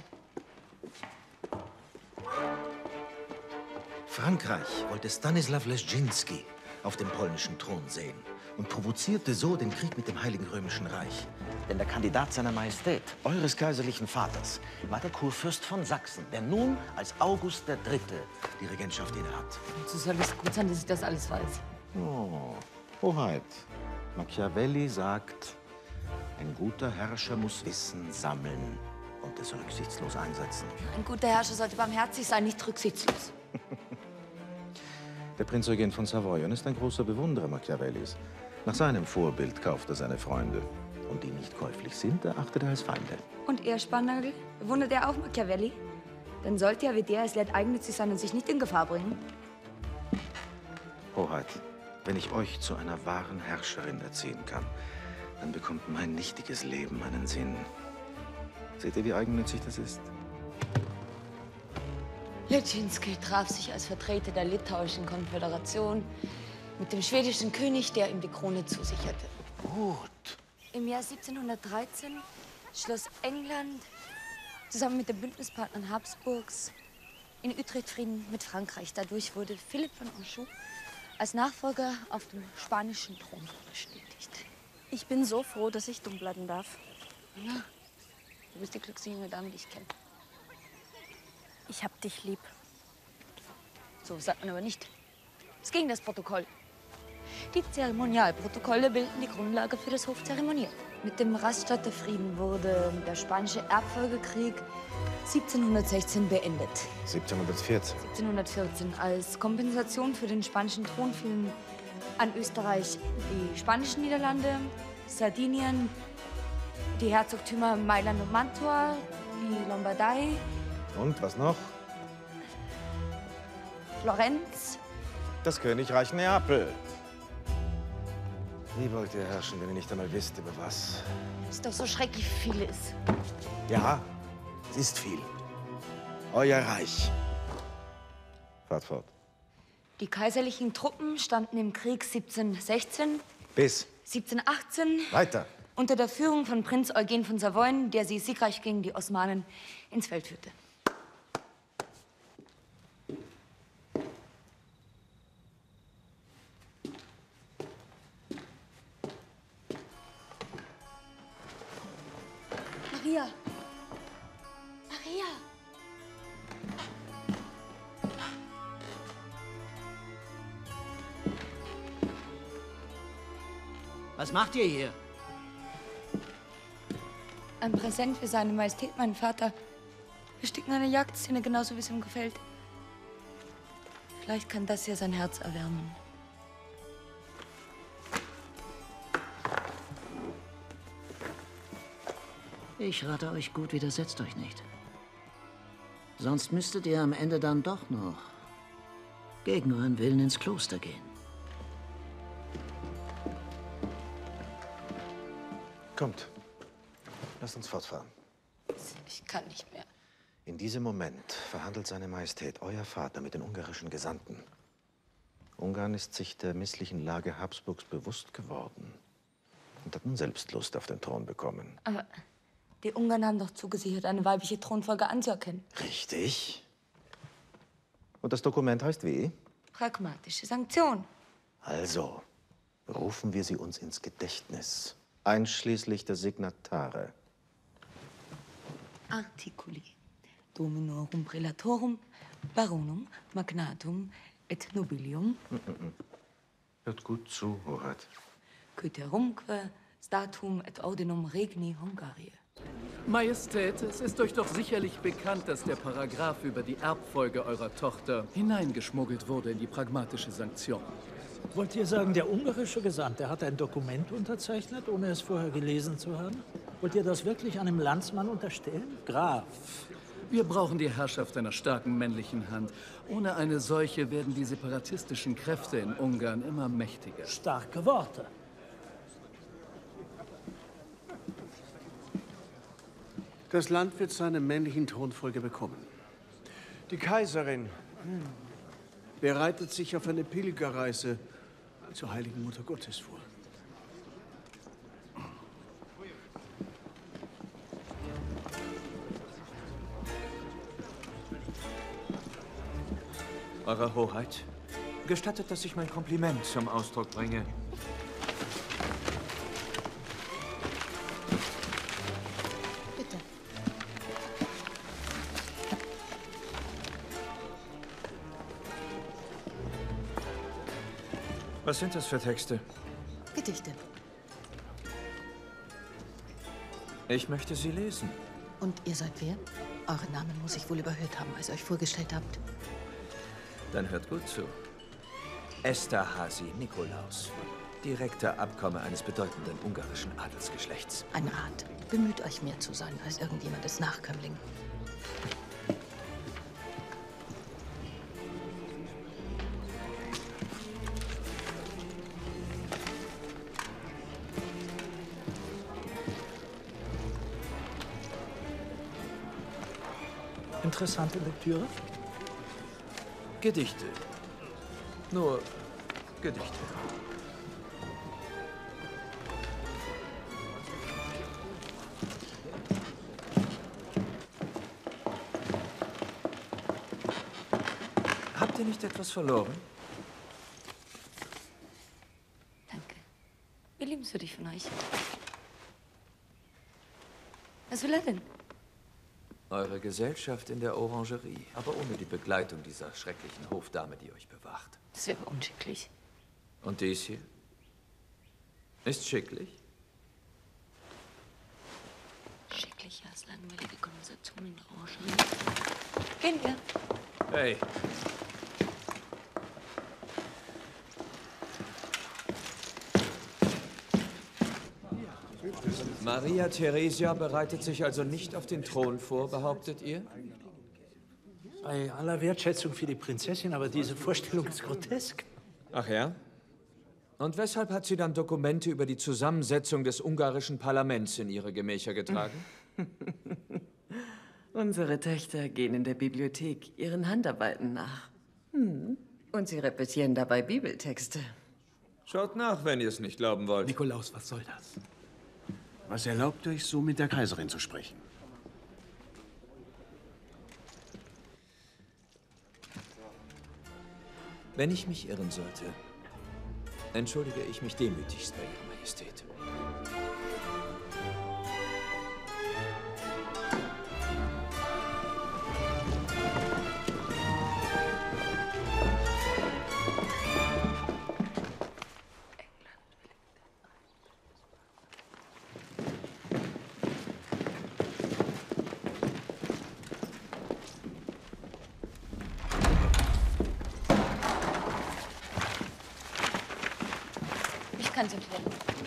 Frankreich wollte Stanislaw Leszczynski auf dem polnischen Thron sehen und provozierte so den Krieg mit dem Heiligen Römischen Reich. Denn der Kandidat seiner Majestät, eures kaiserlichen Vaters, war der Kurfürst von Sachsen, der nun als August der Dritte die Regentschaft innehat. So soll es gut sein, dass ich das alles weiß. Oh, Hoheit. Machiavelli sagt, ein guter Herrscher muss Wissen sammeln und es rücksichtslos einsetzen. Ein guter Herrscher sollte barmherzig sein, nicht rücksichtslos. Der Prinz Eugen von Savoyen ist ein großer Bewunderer Machiavellis. Nach seinem Vorbild kauft er seine Freunde. Und die nicht käuflich sind, erachtet er als Feinde. Und er, Spannagel, bewundert er auch Machiavelli? Dann sollte er wie der es lehrt eigennützig sein und sich nicht in Gefahr bringen. Hoheit, wenn ich euch zu einer wahren Herrscherin erziehen kann, dann bekommt mein nichtiges Leben einen Sinn. Seht ihr, wie eigennützig das ist? Leszczynski traf sich als Vertreter der litauischen Konföderation mit dem schwedischen König, der ihm die Krone zusicherte. Gut. Im Jahr siebzehnhundertdreizehn schloss England zusammen mit den Bündnispartnern Habsburgs in Utrecht Frieden mit Frankreich. Dadurch wurde Philipp von Anjou als Nachfolger auf dem spanischen Thron bestätigt. Ich bin so froh, dass ich dumm bleiben darf. Ja, du bist die glücklichste junge Dame, die ich kenne. Ich hab dich lieb. So sagt man aber nicht. Es ging das Protokoll. Die Zeremonialprotokolle bilden die Grundlage für das Hofzeremoniell. Mit dem Rastatter Frieden wurde der spanische Erbfolgekrieg siebzehnhundertsechzehn beendet. siebzehnhundertvierzehn. siebzehnhundertvierzehn. Als Kompensation für den spanischen Thron fielen an Österreich die spanischen Niederlande, Sardinien, die Herzogtümer Mailand und Mantua, die Lombardei. Und was noch? Florenz. Das Königreich Neapel. Wie wollt ihr herrschen, wenn ihr nicht einmal wisst, über was? Ist doch so schrecklich viel ist. Ja, es ist viel. Euer Reich. Fahrt fort. Die kaiserlichen Truppen standen im Krieg siebzehnhundertsechzehn Bis. siebzehnhundertachtzehn Weiter. unter der Führung von Prinz Eugen von Savoyen, der sie siegreich gegen die Osmanen ins Feld führte. Maria! Maria! Was macht ihr hier? Ein Präsent für seine Majestät, meinen Vater. Wir sticken eine Jagdszene, genauso wie es ihm gefällt. Vielleicht kann das ja sein Herz erwärmen. Ich rate euch gut, widersetzt euch nicht. Sonst müsstet ihr am Ende dann doch noch gegen euren Willen ins Kloster gehen. Kommt. Lasst uns fortfahren. Ich kann nicht mehr. In diesem Moment verhandelt seine Majestät, euer Vater, mit den ungarischen Gesandten. Ungarn ist sich der misslichen Lage Habsburgs bewusst geworden und hat nun selbst Lust auf den Thron bekommen. Aber die Ungarn haben doch zugesichert, eine weibliche Thronfolge anzuerkennen. Richtig. Und das Dokument heißt wie? Pragmatische Sanktion. Also, rufen wir sie uns ins Gedächtnis, einschließlich der Signatare. Articuli Dominorum Prelatorum Baronum Magnatum et Nobilium Hört gut zu, Hoheit. Cyterumque Statum et Ordinum Regni Hungariae. Majestät, es ist euch doch sicherlich bekannt, dass der Paragraph über die Erbfolge eurer Tochter hineingeschmuggelt wurde in die pragmatische Sanktion. Wollt ihr sagen, der ungarische Gesandte hat ein Dokument unterzeichnet, ohne es vorher gelesen zu haben? Wollt ihr das wirklich einem Landsmann unterstellen? Graf. Wir brauchen die Herrschaft einer starken männlichen Hand. Ohne eine solche werden die separatistischen Kräfte in Ungarn immer mächtiger. Starke Worte. Das Land wird seine männlichen Thronfolger bekommen. Die Kaiserin hm, bereitet sich auf eine Pilgerreise zur heiligen Mutter Gottes vor. Eure Hoheit, gestattet, dass ich mein Kompliment zum Ausdruck bringe. Bitte. Was sind das für Texte? Gedichte. Ich möchte sie lesen. Und ihr seid wer? Euren Namen muss ich wohl überhört haben, als ihr euch vorgestellt habt. Dann hört gut zu. Esterházy Nikolaus, direkter Abkomme eines bedeutenden ungarischen Adelsgeschlechts. Ein Rat. Bemüht euch mehr zu sein als irgendjemandes Nachkömmling. Interessante Lektüre? Gedichte. Nur Gedichte. Habt ihr nicht etwas verloren? Danke. Wir lieben es für dich von euch. Was will er denn? Eure Gesellschaft in der Orangerie, aber ohne die Begleitung dieser schrecklichen Hofdame, die euch bewacht. Das wäre unschicklich. Und dies hier? Ist schicklich? Schicklicher als langweilige Konversation in der Orangerie. Gehen wir. Hey. Maria Theresia bereitet sich also nicht auf den Thron vor, behauptet ihr? Bei aller Wertschätzung für die Prinzessin, aber diese Vorstellung ist grotesk. Ach ja? Und weshalb hat sie dann Dokumente über die Zusammensetzung des ungarischen Parlaments in ihre Gemächer getragen? Unsere Töchter gehen in der Bibliothek ihren Handarbeiten nach. Hm. Und sie repetieren dabei Bibeltexte. Schaut nach, wenn ihr es nicht glauben wollt. Nikolaus, was soll das? Was erlaubt euch, so mit der Kaiserin zu sprechen? Wenn ich mich irren sollte, entschuldige ich mich demütigst bei Ihrer Majestät. Ich kann's erklären.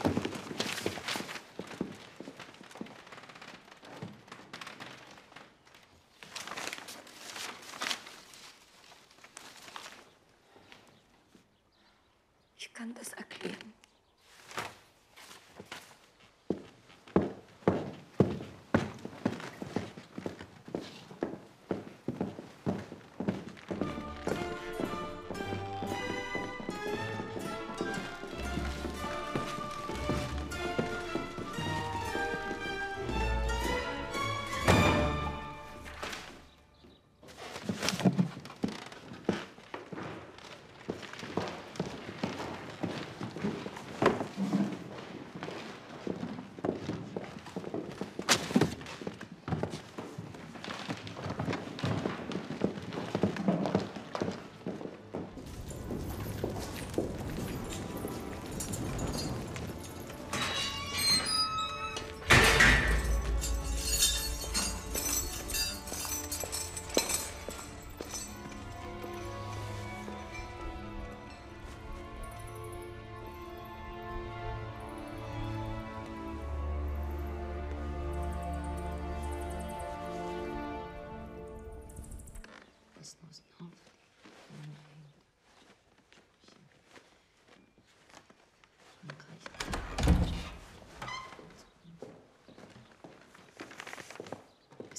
Ich kann das erklären.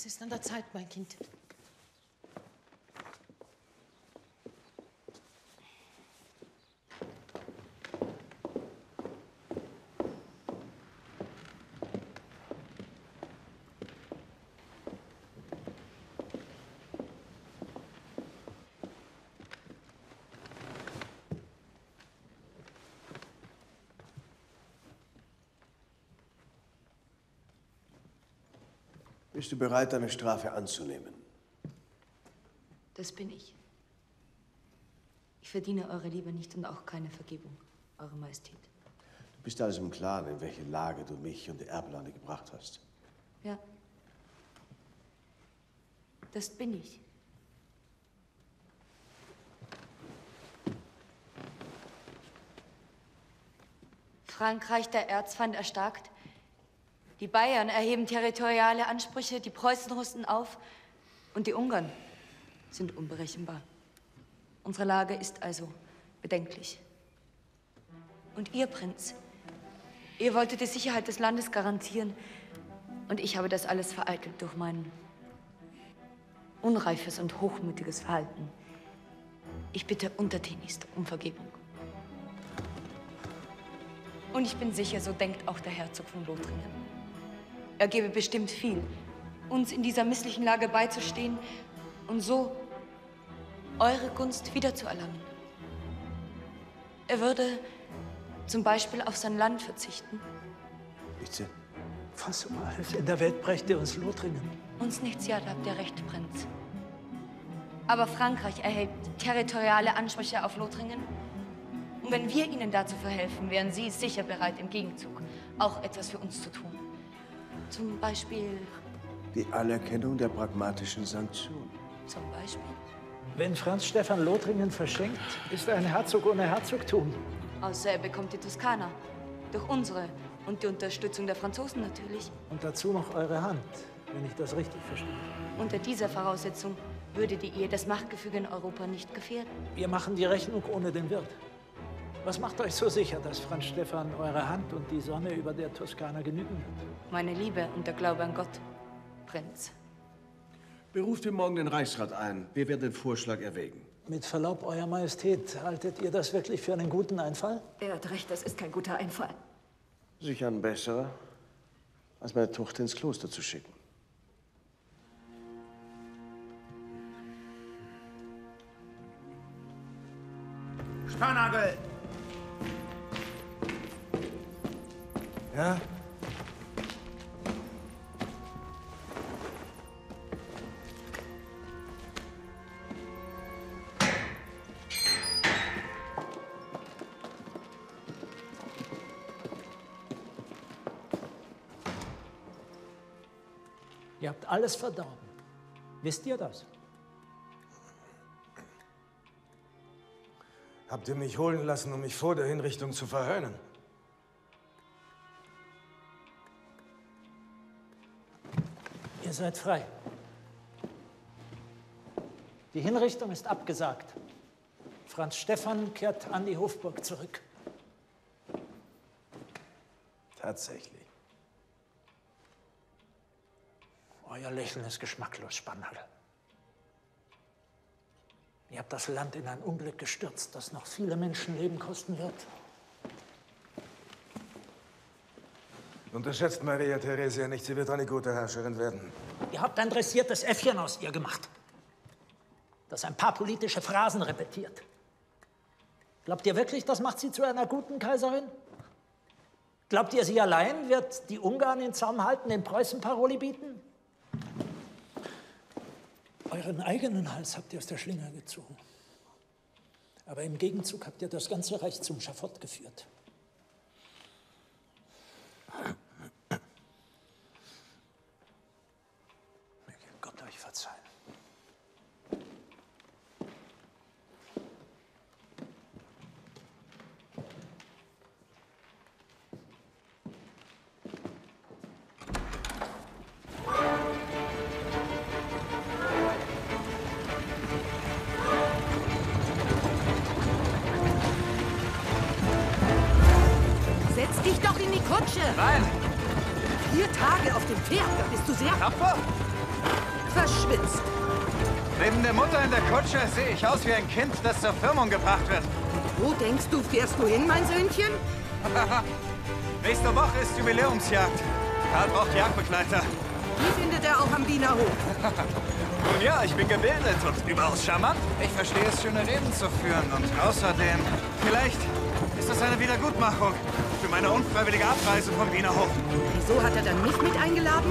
Es ist an der Zeit, mein Kind. Bist du bereit, deine Strafe anzunehmen? Das bin ich. Ich verdiene eure Liebe nicht und auch keine Vergebung, Eure Majestät. Du bist also im Klaren, in welche Lage du mich und die Erblande gebracht hast. Ja. Das bin ich. Frankreich, der Erzfeind, erstarkt. Die Bayern erheben territoriale Ansprüche, die Preußen rüsten auf und die Ungarn sind unberechenbar. Unsere Lage ist also bedenklich. Und ihr, Prinz, ihr wolltet die Sicherheit des Landes garantieren und ich habe das alles vereitelt durch mein unreifes und hochmütiges Verhalten. Ich bitte untertänigst um Vergebung. Und ich bin sicher, so denkt auch der Herzog von Lothringen. Er gebe bestimmt viel, uns in dieser misslichen Lage beizustehen und so eure Gunst wiederzuerlangen. Er würde zum Beispiel auf sein Land verzichten. Bitte? Was um alles in der Welt brächte uns Lothringen? Uns nichts, ja, da habt ihr recht, Prinz. Aber Frankreich erhebt territoriale Ansprüche auf Lothringen. Und wenn wir ihnen dazu verhelfen, wären sie sicher bereit, im Gegenzug auch etwas für uns zu tun. Zum Beispiel... Die Anerkennung der pragmatischen Sanktionen. Zum Beispiel? Wenn Franz Stephan Lothringen verschenkt, ist er ein Herzog ohne Herzogtum. Außer er bekommt die Toskana. Durch unsere und die Unterstützung der Franzosen natürlich. Und dazu noch eure Hand, wenn ich das richtig verstehe. Unter dieser Voraussetzung würde die Ehe das Machtgefüge in Europa nicht gefährden. Wir machen die Rechnung ohne den Wirt. Was macht euch so sicher, dass Franz Stephan eure Hand und die Sonne über der Toskana genügen wird? Meine Liebe und der Glaube an Gott, Prinz. Beruft ihr morgen den Reichsrat ein. Wir werden den Vorschlag erwägen. Mit Verlaub, Euer Majestät, haltet ihr das wirklich für einen guten Einfall? Er hat recht, das ist kein guter Einfall. Sicher ein besserer, als meine Tochter ins Kloster zu schicken. Spanagel! Ja? Ihr habt alles verdorben. Wisst ihr das? Habt ihr mich holen lassen, um mich vor der Hinrichtung zu verhöhnen? Ihr seid frei. Die Hinrichtung ist abgesagt. Franz Stephan kehrt an die Hofburg zurück. Tatsächlich. Euer Lächeln ist geschmacklos, Spanagel. Ihr habt das Land in ein Unglück gestürzt, das noch viele Menschenleben kosten wird. Unterschätzt Maria Theresia nicht, sie wird eine gute Herrscherin werden. Ihr habt ein dressiertes Äffchen aus ihr gemacht, das ein paar politische Phrasen repetiert. Glaubt ihr wirklich, das macht sie zu einer guten Kaiserin? Glaubt ihr, sie allein wird die Ungarn in Zaum halten, den Preußen Paroli bieten? Euren eigenen Hals habt ihr aus der Schlinge gezogen. Aber im Gegenzug habt ihr das ganze Reich zum Schafott geführt. Möge Gott euch verzeihen. Setz dich doch in die Kutsche! Nein! Vier Tage auf dem Pferd, da bist du sehr tapfer. verschwitzt. Neben der Mutter in der Kutsche sehe ich aus wie ein Kind, das zur Firmung gebracht wird. Wo denkst du, fährst du hin, mein Söhnchen? Nächste Woche ist Jubiläumsjagd. Karl braucht Jagdbegleiter. Die findet er auch am Wiener Hof. Nun ja, ich bin gebildet und überaus charmant. Ich verstehe es, schöne Reden zu führen. Und außerdem, vielleicht ist das eine Wiedergutmachung für meine unfreiwillige Abreise vom Wiener Hof. Wieso hat er dann mich mit eingeladen?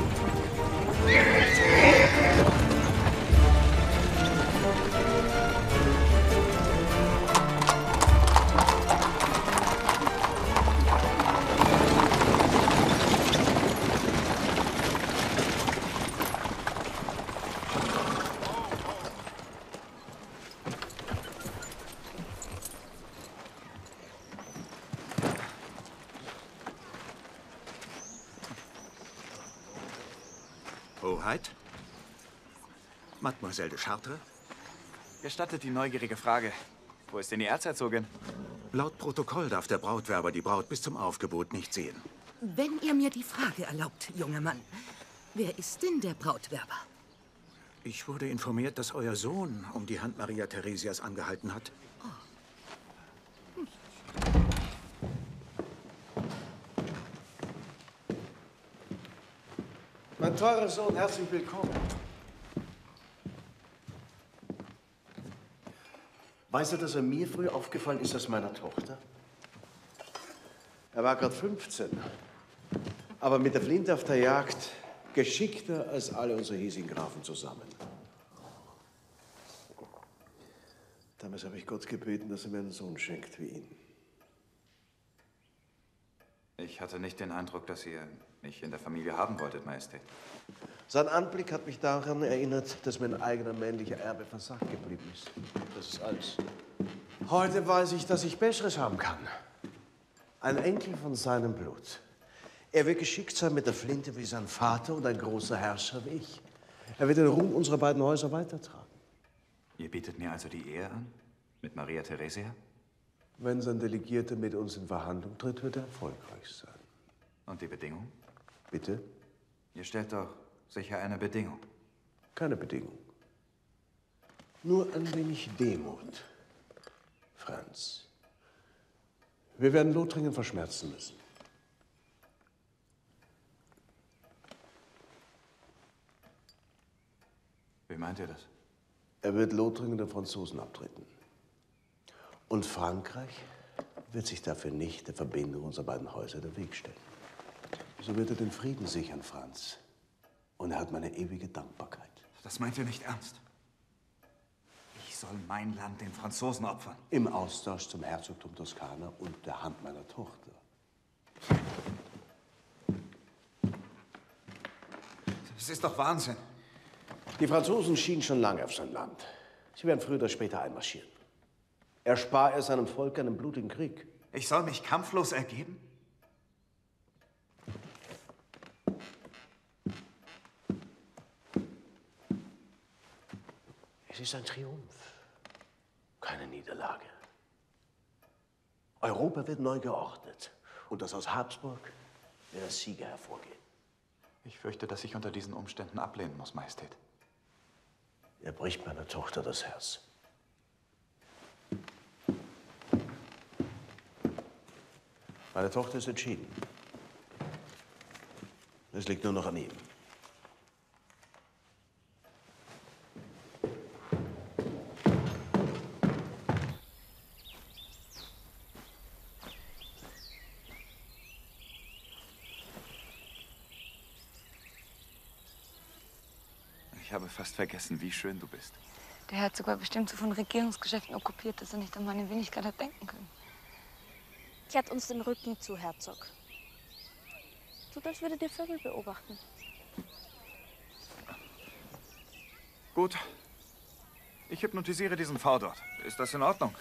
Hoheit? Mademoiselle de Chartres? Gestattet die neugierige Frage. Wo ist denn die Erzherzogin? Laut Protokoll darf der Brautwerber die Braut bis zum Aufgebot nicht sehen. Wenn ihr mir die Frage erlaubt, junger Mann, wer ist denn der Brautwerber? Ich wurde informiert, dass euer Sohn um die Hand Maria Theresias angehalten hat. Mein teurer Sohn, herzlich willkommen. Weißt du, dass er mir früh aufgefallen ist als meiner Tochter? Er war gerade fünfzehn, aber mit der Flinte auf der Jagd geschickter als alle unsere hiesigen Grafen zusammen. Damals habe ich Gott gebeten, dass er mir einen Sohn schenkt wie ihn. Ich hatte nicht den Eindruck, dass ihr mich in der Familie haben wolltet, Majestät. Sein Anblick hat mich daran erinnert, dass mein eigener männlicher Erbe versagt geblieben ist. Das ist alles. Heute weiß ich, dass ich Besseres haben kann. Ein Enkel von seinem Blut. Er wird geschickt sein mit der Flinte wie sein Vater und ein großer Herrscher wie ich. Er wird den Ruhm unserer beiden Häuser weitertragen. Ihr bietet mir also die Ehe an? Mit Maria Theresia? Wenn sein Delegierter mit uns in Verhandlung tritt, wird er erfolgreich sein. Und die Bedingung? Bitte? Ihr stellt doch sicher eine Bedingung. Keine Bedingung. Nur ein wenig Demut, Franz. Wir werden Lothringen verschmerzen müssen. Wie meint ihr das? Er wird Lothringen den Franzosen abtreten. Und Frankreich wird sich dafür nicht der Verbindung unserer beiden Häuser in den Weg stellen. So wird er den Frieden sichern, Franz. Und er hat meine ewige Dankbarkeit. Das meint ihr nicht ernst? Ich soll mein Land den Franzosen opfern? Im Austausch zum Herzogtum Toskana und der Hand meiner Tochter. Das ist doch Wahnsinn. Die Franzosen schienen schon lange auf sein Land. Sie werden früher oder später einmarschieren. Erspar er seinem Volk einen blutigen Krieg. Ich soll mich kampflos ergeben? Es ist ein Triumph, keine Niederlage. Europa wird neu geordnet und das aus Habsburg wird als Sieger hervorgehen. Ich fürchte, dass ich unter diesen Umständen ablehnen muss, Majestät. Er bricht meiner Tochter das Herz. Meine Tochter ist entschieden. Es liegt nur noch an ihm. Ich habe fast vergessen, wie schön du bist. Der Herzog war bestimmt so von Regierungsgeschäften okkupiert, dass er nicht an meine Wenigkeit hat denken können. Kehrt uns den Rücken zu, Herzog. Tut, als würdet ihr Vögel beobachten. Gut. Ich hypnotisiere diesen V dort. Ist das in Ordnung?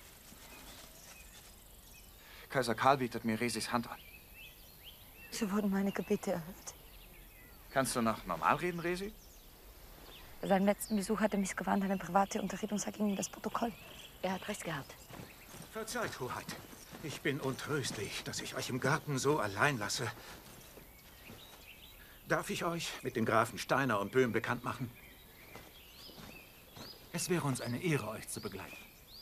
Kaiser Karl bietet mir Resis Hand an. So wurden meine Gebete erhört. Kannst du noch normal reden, Resi? Bei seinem letzten Besuch hat er mich gewarnt, eine private Unterredung sei gegen das Protokoll. Er hat recht gehabt. Verzeiht, Hoheit. Ich bin untröstlich, dass ich euch im Garten so allein lasse. Darf ich euch mit den Grafen Steiner und Böhm bekannt machen? Es wäre uns eine Ehre, euch zu begleiten.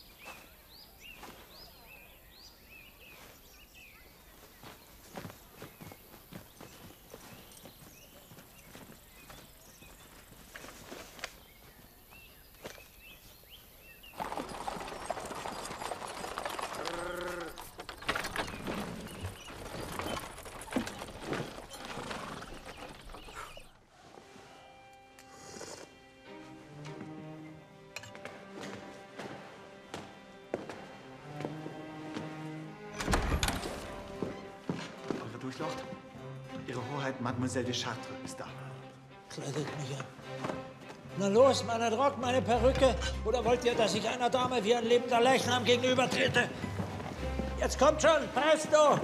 Durchlaucht? Ihre Hoheit, Mademoiselle de Chartres ist da. Kleidet mich an. Na los, meinen Rock, meine Perücke. Oder wollt ihr, dass ich einer Dame wie ein lebender Leichnam gegenübertrete? Jetzt kommt schon, presto!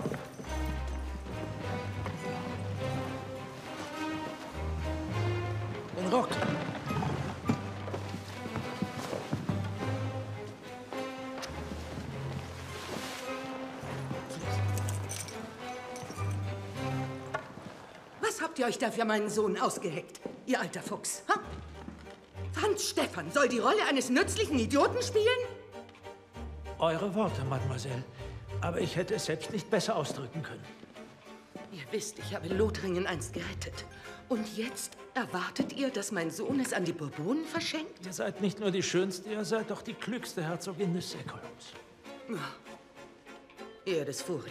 Den Rock. Was habt ihr euch da für meinen Sohn ausgeheckt, ihr alter Fuchs? Ha? Franz Stephan soll die Rolle eines nützlichen Idioten spielen? Eure Worte, Mademoiselle. Aber ich hätte es selbst nicht besser ausdrücken können. Ihr wisst, ich habe Lothringen einst gerettet. Und jetzt erwartet ihr, dass mein Sohn es an die Bourbonen verschenkt? Ihr seid nicht nur die schönste, ihr seid doch die klügste Herzogin des Säkulums. Ihr des Vorigen.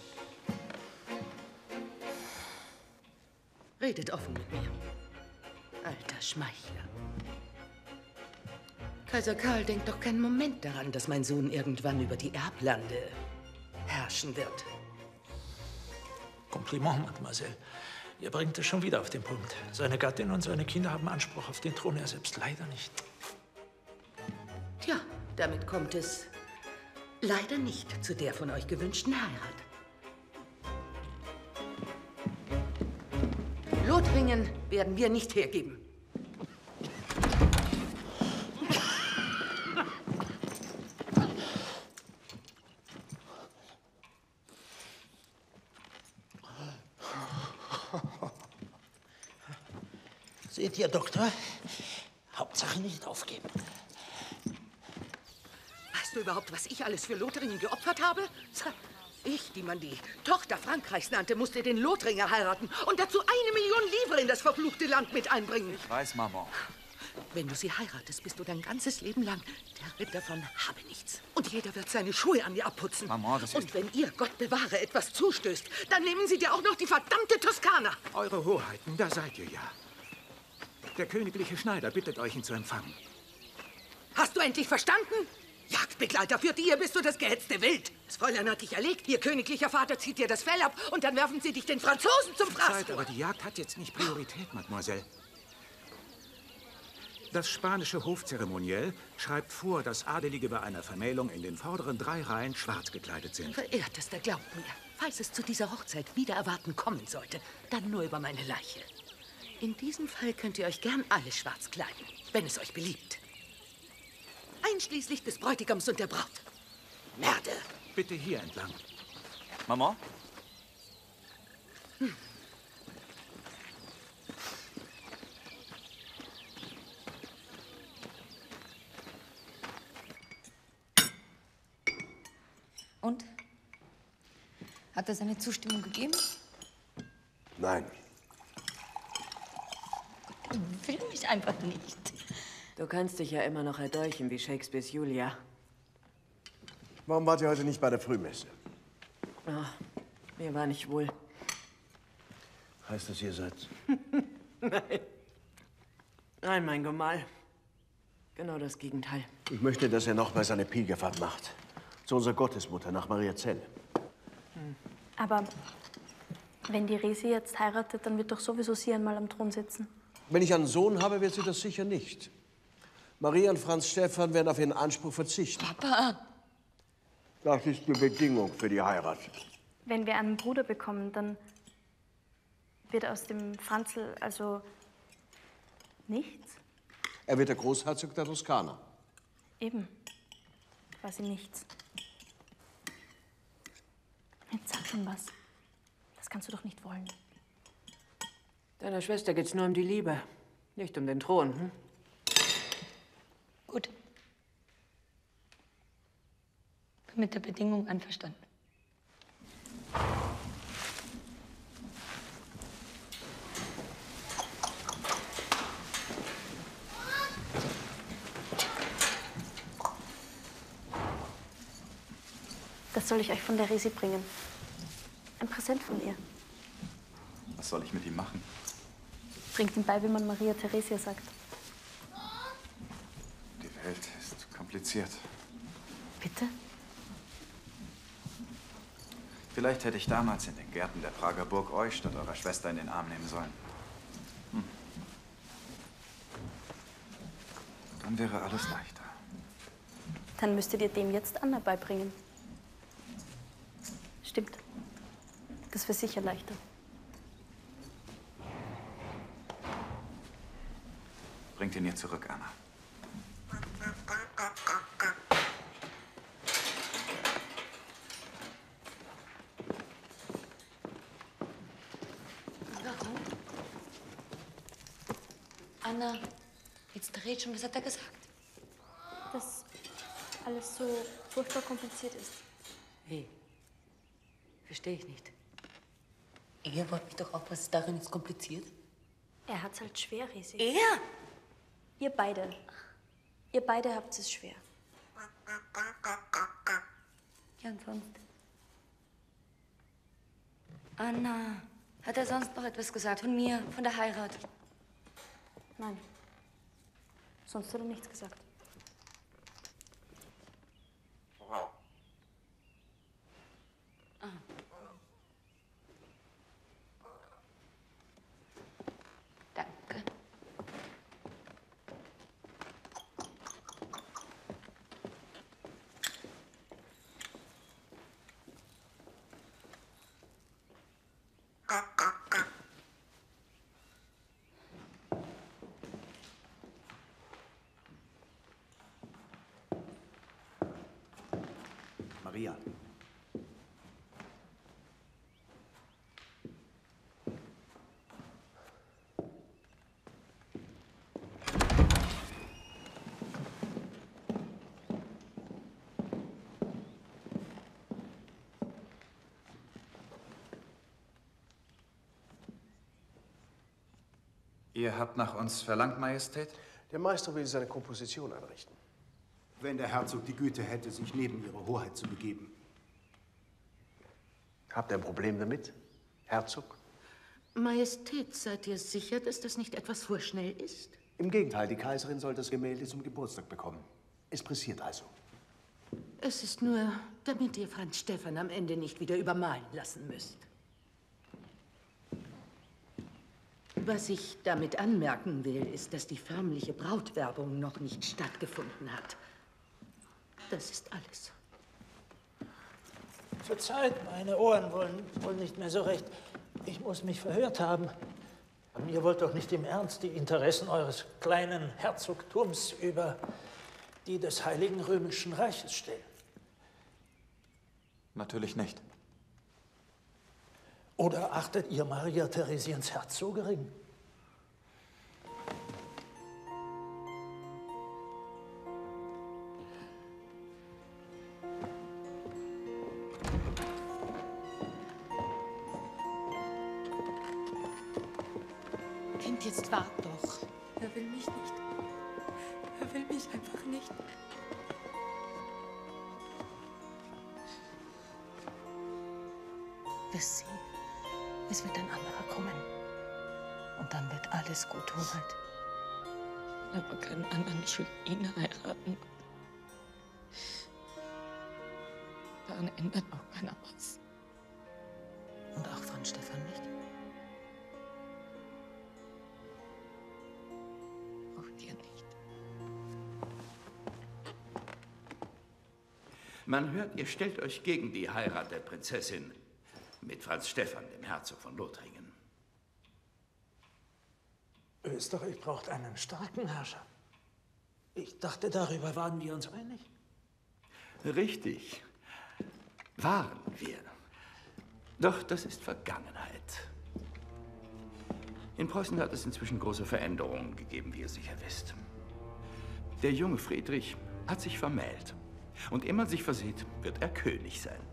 Redet offen mit mir. Alter Schmeichler. Kaiser Karl denkt doch keinen Moment daran, dass mein Sohn irgendwann über die Erblande herrschen wird. Kompliment, Mademoiselle. Ihr bringt es schon wieder auf den Punkt. Seine Gattin und seine Kinder haben Anspruch auf den Thron, er selbst leider nicht. Tja, damit kommt es leider nicht zu der von euch gewünschten Heirat. Lothringen werden wir nicht hergeben. Seht ihr, Doktor? Hauptsache nicht aufgeben. Weißt du überhaupt, was ich alles für Lothringen geopfert habe? Ich, die man die Tochter Frankreichs nannte, musste den Lothringer heiraten und dazu eine Million Livres in das verfluchte Land mit einbringen. Ich weiß, Maman. Wenn du sie heiratest, bist du dein ganzes Leben lang der Ritter von habe nichts. Und jeder wird seine Schuhe an dir abputzen. Maman, das ist... Und wenn ihr, Gott bewahre, etwas zustößt, dann nehmen sie dir auch noch die verdammte Toskana. Eure Hoheiten, da seid ihr ja. Der königliche Schneider bittet euch, ihn zu empfangen. Hast du endlich verstanden? Jagdbegleiter, führt ihr bist du das gehetzte Wild. Das Fräulein hat dich erlegt. Ihr königlicher Vater zieht dir das Fell ab und dann werfen sie dich den Franzosen zum Fraß Zeit, aber die Jagd hat jetzt nicht Priorität, Mademoiselle. Das spanische Hofzeremoniell schreibt vor, dass Adelige bei einer Vermählung in den vorderen drei Reihen schwarz gekleidet sind. Verehrtester, glaubt mir, falls es zu dieser Hochzeit wieder erwarten kommen sollte, dann nur über meine Leiche. In diesem Fall könnt ihr euch gern alle schwarz kleiden, wenn es euch beliebt. Einschließlich des Bräutigams und der Braut. Merde! Bitte hier entlang. Maman? Hm. Und? Hat er seine Zustimmung gegeben? Nein. Ich will mich einfach nicht. Du kannst dich ja immer noch erdolchen wie Shakespeares Julia. Warum wart ihr heute nicht bei der Frühmesse? Oh, mir war nicht wohl. Heißt das, ihr seid... Nein. Nein, mein Gemahl. Genau das Gegenteil. Ich möchte, dass er noch mal seine Pilgerfahrt macht. Zu unserer Gottesmutter nach Mariazell. Hm. Aber wenn die Resi jetzt heiratet, dann wird doch sowieso sie einmal am Thron sitzen. Wenn ich einen Sohn habe, wird sie das sicher nicht. Maria und Franz Stephan werden auf ihren Anspruch verzichten. Papa! Das ist eine Bedingung für die Heirat. Wenn wir einen Bruder bekommen, dann wird aus dem Franzl also nichts? Er wird der Großherzog der Toskana. Eben. Quasi nichts. Jetzt sag schon was. Das kannst du doch nicht wollen. Deiner Schwester geht's nur um die Liebe, nicht um den Thron, hm? Gut. Bin mit der Bedingung einverstanden. Das soll ich euch von der Resi bringen. Ein Präsent von ihr. Was soll ich mit ihm machen? Bringt ihm bei, wie man Maria Theresia sagt. Die Welt ist kompliziert. Bitte? Vielleicht hätte ich damals in den Gärten der Prager Burg euch statt eurer Schwester in den Arm nehmen sollen. Hm. Dann wäre alles leichter. Dann müsstet ihr dem jetzt Anna beibringen. Stimmt. Das wäre sicher leichter. Bringt ihn ihr zurück, Anna. Warum? Anna, jetzt dreht schon, was hat er gesagt? Dass alles so furchtbar kompliziert ist. Wie? Verstehe ich nicht. Ihr wollt mich doch auch, was ist darin jetzt kompliziert? Er hat's halt schwer, Resi. Er? Ihr beide. Ihr beide habt es schwer. Ja, und sonst? Anna, hat er sonst noch etwas gesagt? Von mir, von der Heirat? Nein. Sonst hat er nichts gesagt. Ah. Danke. Maria. Ihr habt nach uns verlangt, Majestät? Der Meister will seine Komposition einrichten. Wenn der Herzog die Güte hätte, sich neben ihre Hoheit zu begeben. Habt ihr ein Problem damit, Herzog? Majestät, seid ihr sicher, dass das nicht etwas vorschnell ist? Im Gegenteil, die Kaiserin soll das Gemälde zum Geburtstag bekommen. Es pressiert also. Es ist nur, damit ihr Franz Stephan am Ende nicht wieder übermalen lassen müsst. Was ich damit anmerken will, ist, dass die förmliche Brautwerbung noch nicht stattgefunden hat. Das ist alles. Verzeiht, meine Ohren wollen wohl nicht mehr so recht. Ich muss mich verhört haben. Aber ihr wollt doch nicht im Ernst die Interessen eures kleinen Herzogtums über die des Heiligen Römischen Reiches stellen. Natürlich nicht. Oder achtet ihr Maria Theresiens Herz so gering? Kind, jetzt wart doch. Er will mich nicht. Er will mich einfach nicht. Wirst sehen. Es wird ein anderer kommen. Und dann wird alles gut, Hoheit. Aber keinen anderen, ich will ihn heiraten. Daran ändert auch keiner was. Und auch Franz Stephan nicht? Auch dir nicht. Man hört, ihr stellt euch gegen die Heirat der Prinzessin mit Franz Stephan, dem Herzog von Lothringen. Österreich braucht einen starken Herrscher. Ich dachte, darüber waren wir uns einig. Richtig. Waren wir. Doch das ist Vergangenheit. In Preußen hat es inzwischen große Veränderungen gegeben, wie ihr sicher wisst. Der junge Friedrich hat sich vermählt. Und ehe man sich versieht, wird er König sein.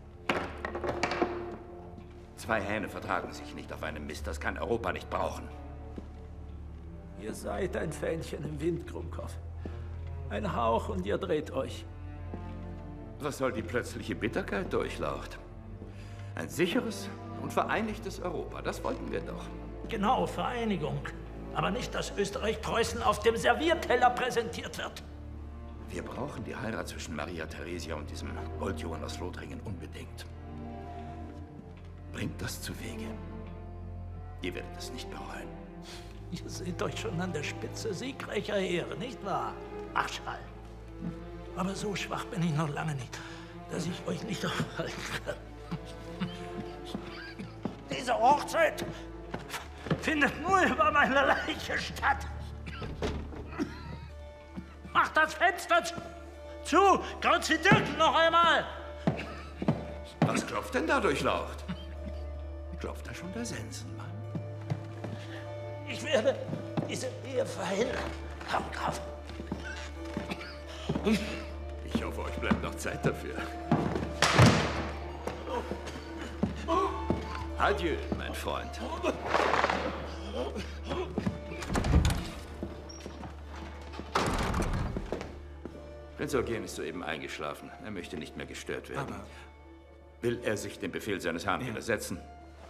Zwei Hähne vertragen sich nicht auf einem Mist, das kann Europa nicht brauchen. Ihr seid ein Fähnchen im Wind, Krumkov. Ein Hauch und ihr dreht euch. Was soll die plötzliche Bitterkeit durchlaucht? Ein sicheres und vereinigtes Europa, das wollten wir doch. Genau, Vereinigung. Aber nicht, dass Österreich-Preußen auf dem Servierteller präsentiert wird. Wir brauchen die Heirat zwischen Maria Theresia und diesem Goldjungen aus Lothringen unbedingt. Bringt das zu Wege. Ihr werdet es nicht bereuen. Ihr seht euch schon an der Spitze siegreicher Heere, nicht wahr, Marschall? Aber so schwach bin ich noch lange nicht, dass ich euch nicht aufhalten kann. Diese Hochzeit findet nur über meiner Leiche statt. Macht das Fenster zu! Graut die Türken noch einmal! Was klopft denn da durchlaucht? Klopft da schon der Sensenmann? Ich werde diese Ehe verhindern, Krumkov. Ich hoffe, euch bleibt noch Zeit dafür. Adieu, mein Freund. Prinz Eugen ist soeben eingeschlafen. Er möchte nicht mehr gestört werden. Aber will er sich dem Befehl seines Herrn ja. widersetzen?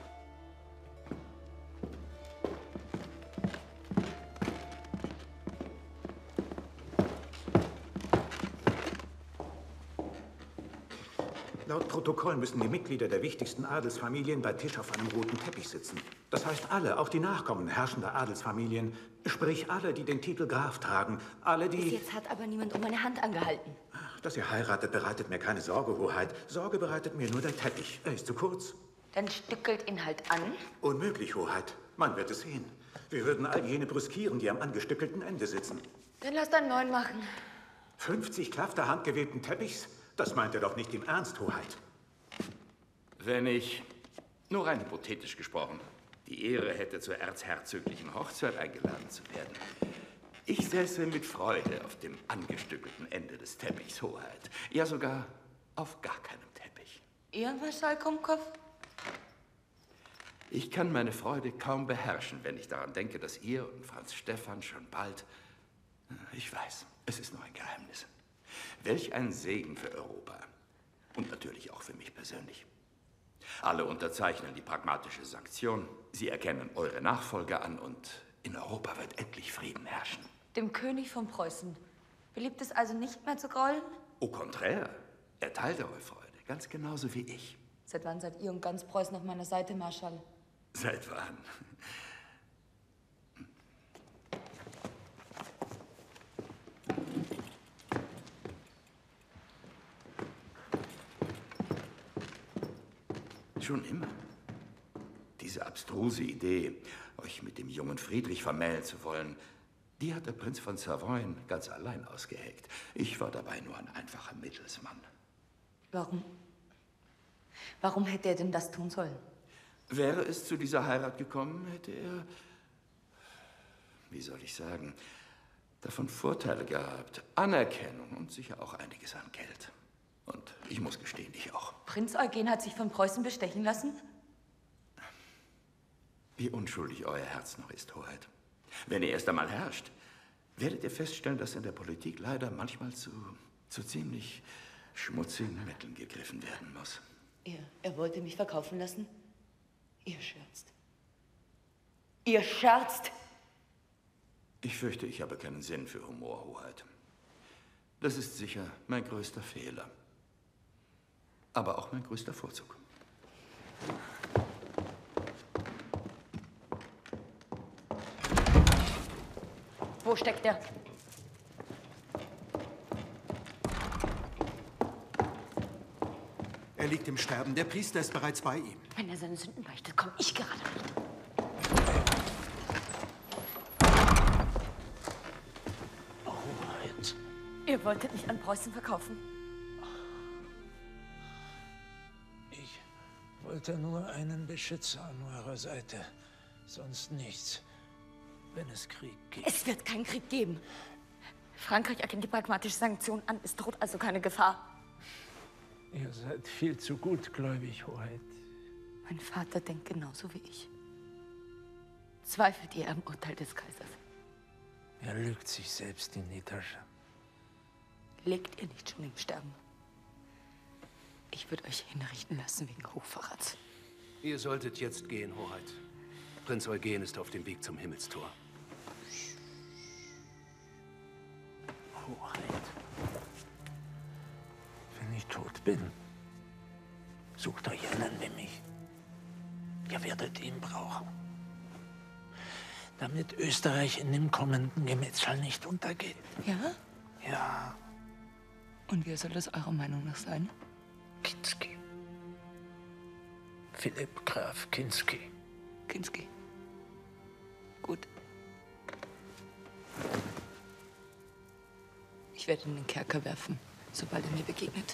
Laut Protokoll müssen die Mitglieder der wichtigsten Adelsfamilien bei Tisch auf einem roten Teppich sitzen. Das heißt alle, auch die Nachkommen herrschender Adelsfamilien, sprich alle, die den Titel Graf tragen, alle, die... Bis jetzt hat aber niemand um meine Hand angehalten. Ach, dass ihr heiratet, bereitet mir keine Sorge, Hoheit. Sorge bereitet mir nur der Teppich. Er ist zu kurz. Dann stückelt ihn halt an. Unmöglich, Hoheit. Man wird es sehen. Wir würden all jene brüskieren, die am angestückelten Ende sitzen. Dann lass einen neuen machen. fünfzig Klafter handgewebten Teppichs? Das meint er doch nicht im Ernst, Hoheit. Wenn ich, nur rein hypothetisch gesprochen, die Ehre hätte, zur erzherzöglichen Hochzeit eingeladen zu werden, ich säße mit Freude auf dem angestückelten Ende des Teppichs, Hoheit. Ja, sogar auf gar keinem Teppich. Ihr, Marschall Krumkov? Ich kann meine Freude kaum beherrschen, wenn ich daran denke, dass ihr und Franz Stephan schon bald... Ich weiß, es ist nur ein Geheimnis. Welch ein Segen für Europa. Und natürlich auch für mich persönlich. Alle unterzeichnen die pragmatische Sanktion. Sie erkennen eure Nachfolger an und in Europa wird endlich Frieden herrschen. Dem König von Preußen beliebt es also nicht mehr zu grollen? Au contraire. Er teilt eure Freude, ganz genauso wie ich. Seit wann seid ihr und ganz Preußen auf meiner Seite, Marschall? Seit wann? Schon immer. Diese abstruse Idee, euch mit dem jungen Friedrich vermählen zu wollen, die hat der Prinz von Savoyen ganz allein ausgeheckt. Ich war dabei nur ein einfacher Mittelsmann. Warum? Warum hätte er denn das tun sollen? Wäre es zu dieser Heirat gekommen, hätte er, wie soll ich sagen, davon Vorteile gehabt. Anerkennung und sicher auch einiges an Geld. Und ich muss gestehen, ich auch. Prinz Eugen hat sich von Preußen bestechen lassen? Wie unschuldig euer Herz noch ist, Hoheit. Wenn ihr erst einmal herrscht, werdet ihr feststellen, dass in der Politik leider manchmal zu, zu ziemlich schmutzigen Mitteln gegriffen werden muss. Er, er wollte mich verkaufen lassen? Ihr scherzt. Ihr scherzt! Ich fürchte, ich habe keinen Sinn für Humor, Hoheit. Das ist sicher mein größter Fehler. Aber auch mein größter Vorzug. Wo steckt er? Er liegt im Sterben. Der Priester ist bereits bei ihm. Wenn er seine Sünden beichtet, komme ich gerade nicht. Hoheit. Ihr wolltet mich an Preußen verkaufen. Ich wollte nur einen Beschützer an eurer Seite. Sonst nichts. Wenn es Krieg gibt. Es wird keinen Krieg geben. Frankreich erkennt die pragmatische Sanktion an. Es droht also keine Gefahr. Ihr seid viel zu gutgläubig, Hoheit. Mein Vater denkt genauso wie ich. Zweifelt ihr am Urteil des Kaisers? Er lügt sich selbst in die Tasche. Legt ihr nicht schon im Sterben? Ich würde euch hinrichten lassen wegen Hochverrats. Ihr solltet jetzt gehen, Hoheit. Prinz Eugen ist auf dem Weg zum Himmelstor. Hoheit. Wenn ich tot bin, sucht euch einen wie mich. Ihr werdet ihn brauchen. Damit Österreich in dem kommenden Gemetzel nicht untergeht. Ja? Ja. Und wer soll das eurer Meinung nach sein? Kinski. Philipp Graf Kinski. Kinski. Gut. Ich werde ihn in den Kerker werfen, sobald er mir begegnet.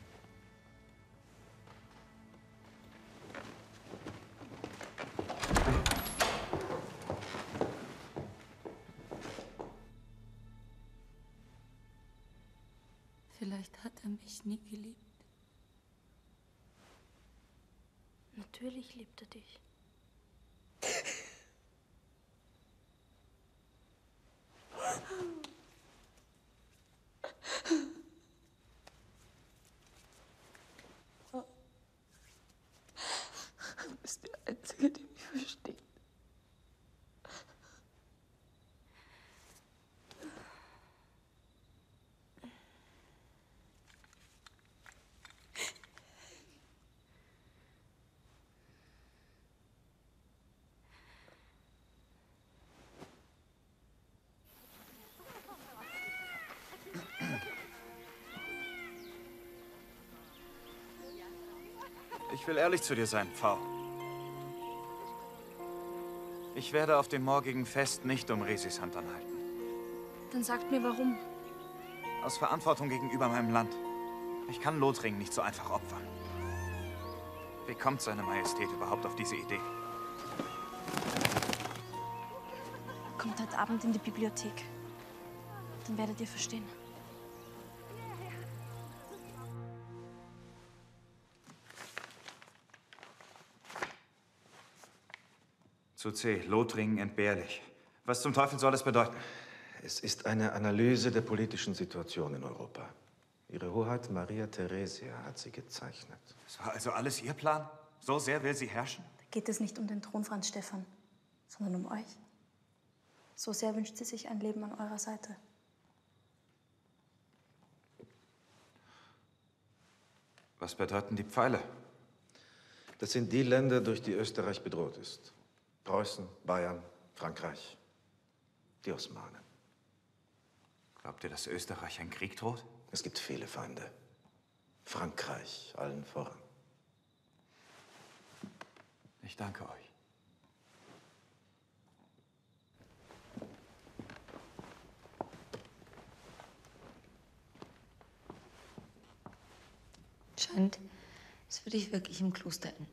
Vielleicht hat er mich nie geliebt. Natürlich liebt er dich. Du bist der Einzige, der mich versteht. Ich will ehrlich zu dir sein, Pfau. Ich werde auf dem morgigen Fest nicht um Resis Hand anhalten. Dann sagt mir, warum. Aus Verantwortung gegenüber meinem Land. Ich kann Lothringen nicht so einfach opfern. Wie kommt seine Majestät überhaupt auf diese Idee? Kommt heute Abend in die Bibliothek. Dann werdet ihr verstehen. Zu C. Lothringen entbehrlich. Was zum Teufel soll das bedeuten? Es ist eine Analyse der politischen Situation in Europa. Ihre Hoheit Maria Theresia hat sie gezeichnet. Das war also alles Ihr Plan? So sehr will sie herrschen? Da geht es nicht um den Thron, Franz Stephan, sondern um euch. So sehr wünscht sie sich ein Leben an eurer Seite. Was bedeuten die Pfeile? Das sind die Länder, durch die Österreich bedroht ist. Preußen, Bayern, Frankreich, die Osmanen. Glaubt ihr, dass Österreich einen Krieg droht? Es gibt viele Feinde. Frankreich allen voran. Ich danke euch. Scheint, es würde ich wirklich im Kloster enden.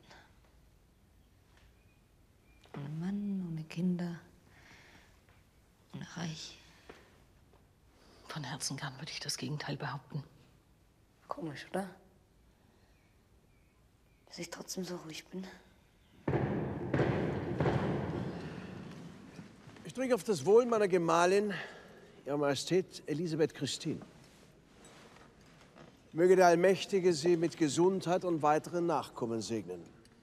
Ohne Mann, ohne Kinder, ohne Reich. Von Herzen gern würde ich das Gegenteil behaupten. Komisch, oder? Dass ich trotzdem so ruhig bin. Ich trinke auf das Wohl meiner Gemahlin, Ihrer Majestät Elisabeth Christine. Möge der Allmächtige Sie mit Gesundheit und weiteren Nachkommen segnen.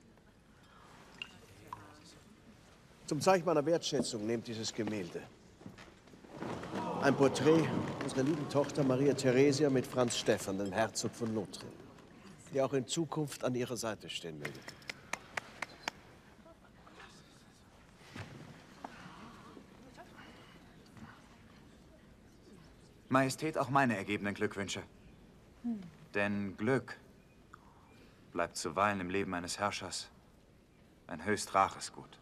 Zum Zeichen meiner Wertschätzung nehmt dieses Gemälde. Ein Porträt unserer lieben Tochter Maria Theresia mit Franz Stephan, dem Herzog von Lothringen, die auch in Zukunft an ihrer Seite stehen möge. Majestät, auch meine ergebenen Glückwünsche. Hm. Denn Glück bleibt zuweilen im Leben eines Herrschers ein höchst rares Gut.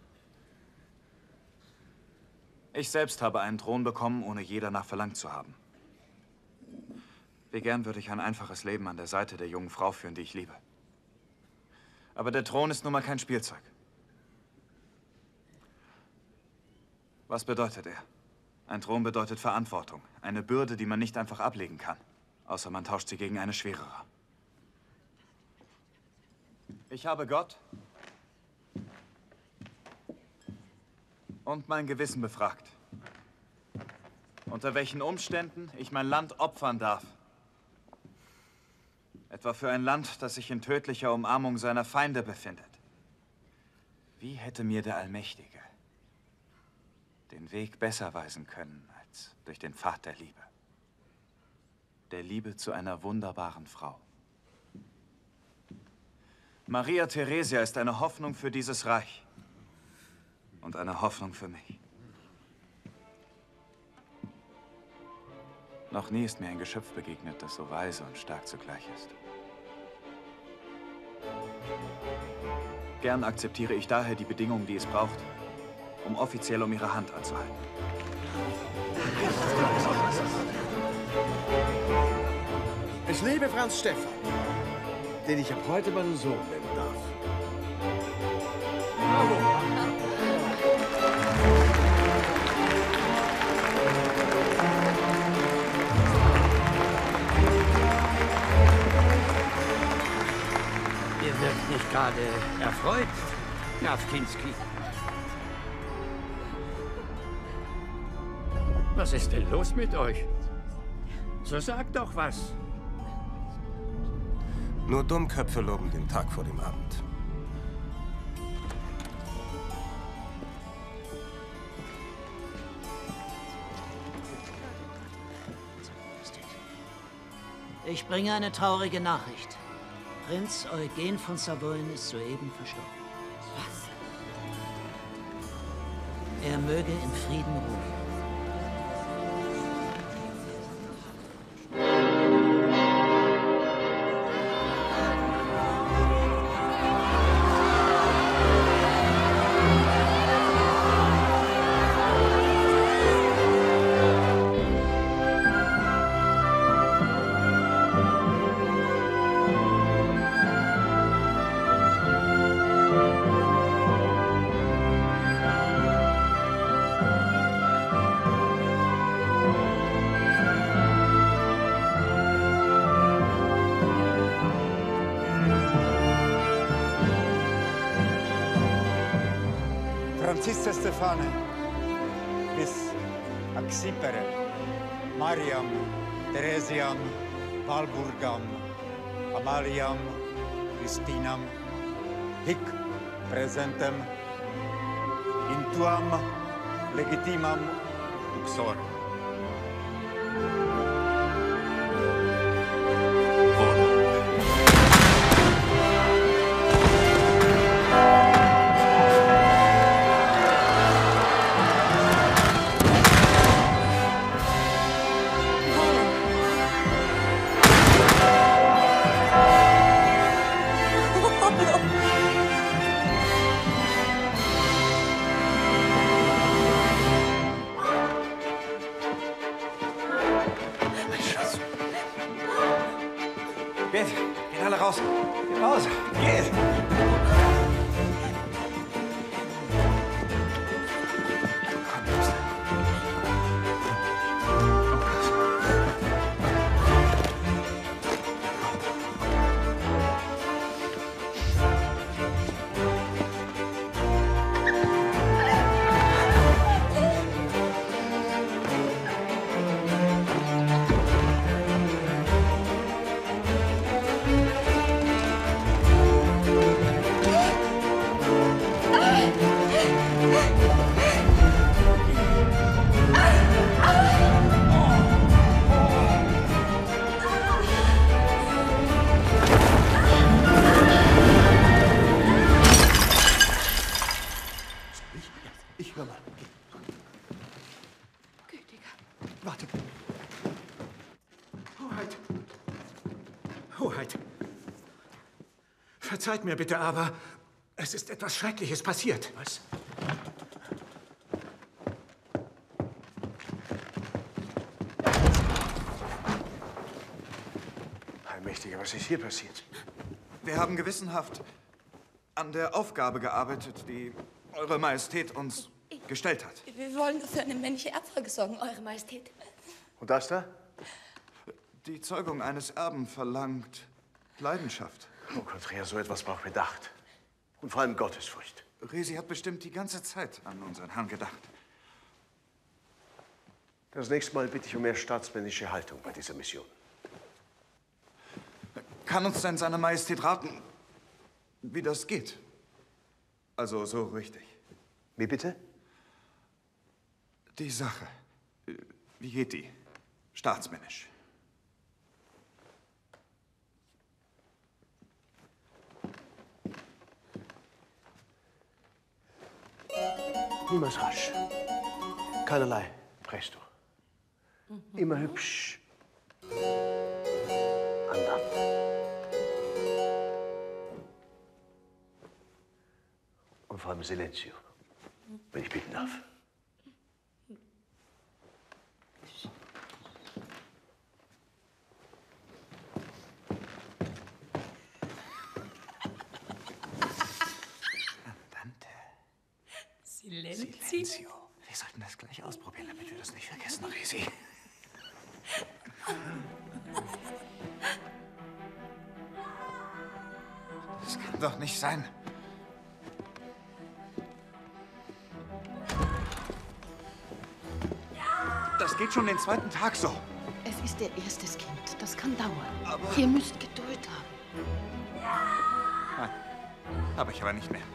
Ich selbst habe einen Thron bekommen, ohne je danach verlangt zu haben. Wie gern würde ich ein einfaches Leben an der Seite der jungen Frau führen, die ich liebe. Aber der Thron ist nun mal kein Spielzeug. Was bedeutet er? Ein Thron bedeutet Verantwortung. Eine Bürde, die man nicht einfach ablegen kann. Außer man tauscht sie gegen eine schwerere. Ich habe Gott und mein Gewissen befragt, unter welchen Umständen ich mein Land opfern darf. Etwa für ein Land, das sich in tödlicher Umarmung seiner Feinde befindet. Wie hätte mir der Allmächtige den Weg besser weisen können als durch den Pfad der Liebe? Der Liebe zu einer wunderbaren Frau. Maria Theresia ist eine Hoffnung für dieses Reich und eine Hoffnung für mich. Noch nie ist mir ein Geschöpf begegnet, das so weise und stark zugleich ist. Gern akzeptiere ich daher die Bedingungen, die es braucht, um offiziell um ihre Hand anzuhalten. Ich liebe Franz Stephan, den ich ab heute meinen Sohn nennen darf. Ihr wirkt nicht gerade erfreut, Graf Kinski. Was ist denn los mit euch? So sagt doch was. Nur Dummköpfe loben den Tag vor dem Abend. Ich bringe eine traurige Nachricht. Prinz Eugen von Savoyen ist soeben verstorben. Was? Er möge in Frieden ruhen. Francisca Stefane bis Axipere, Mariam, Theresiam, Walburgam, Amaliam, Christinam, hic presentem, intuam legitimam uxor. Geht, geht alle raus. Geht raus. Geht. Ich höre mal. Gütiger. Warte. Hoheit. Hoheit. Verzeiht mir bitte, aber es ist etwas Schreckliches passiert. Was? Allmächtiger, was ist hier passiert? Wir haben gewissenhaft an der Aufgabe gearbeitet, die Eure Majestät uns gestellt hat. Wir wollen für eine männliche Erbfolge sorgen, Eure Majestät. Und das da? Die Zeugung eines Erben verlangt Leidenschaft. Oh, konträr, so etwas braucht Bedacht. Und vor allem Gottesfurcht. Resi hat bestimmt die ganze Zeit an unseren Herrn gedacht. Das nächste Mal bitte ich um mehr staatsmännische Haltung bei dieser Mission. Kann uns denn seine Majestät raten, wie das geht? Also so richtig. Wie bitte? Die Sache. Wie geht die? Staatsmännisch. Niemals rasch. Keinerlei Presto. Immer hübsch. Andern. Und vor allem Silenzio, wenn ich bitten darf. Silenzio. Wir sollten das gleich ausprobieren, damit wir das nicht vergessen, Resi. Das kann doch nicht sein. Das geht schon den zweiten Tag so. Es ist Ihr erstes Kind. Das kann dauern. Aber- Ihr müsst Geduld haben. Nein, habe ich aber nicht mehr.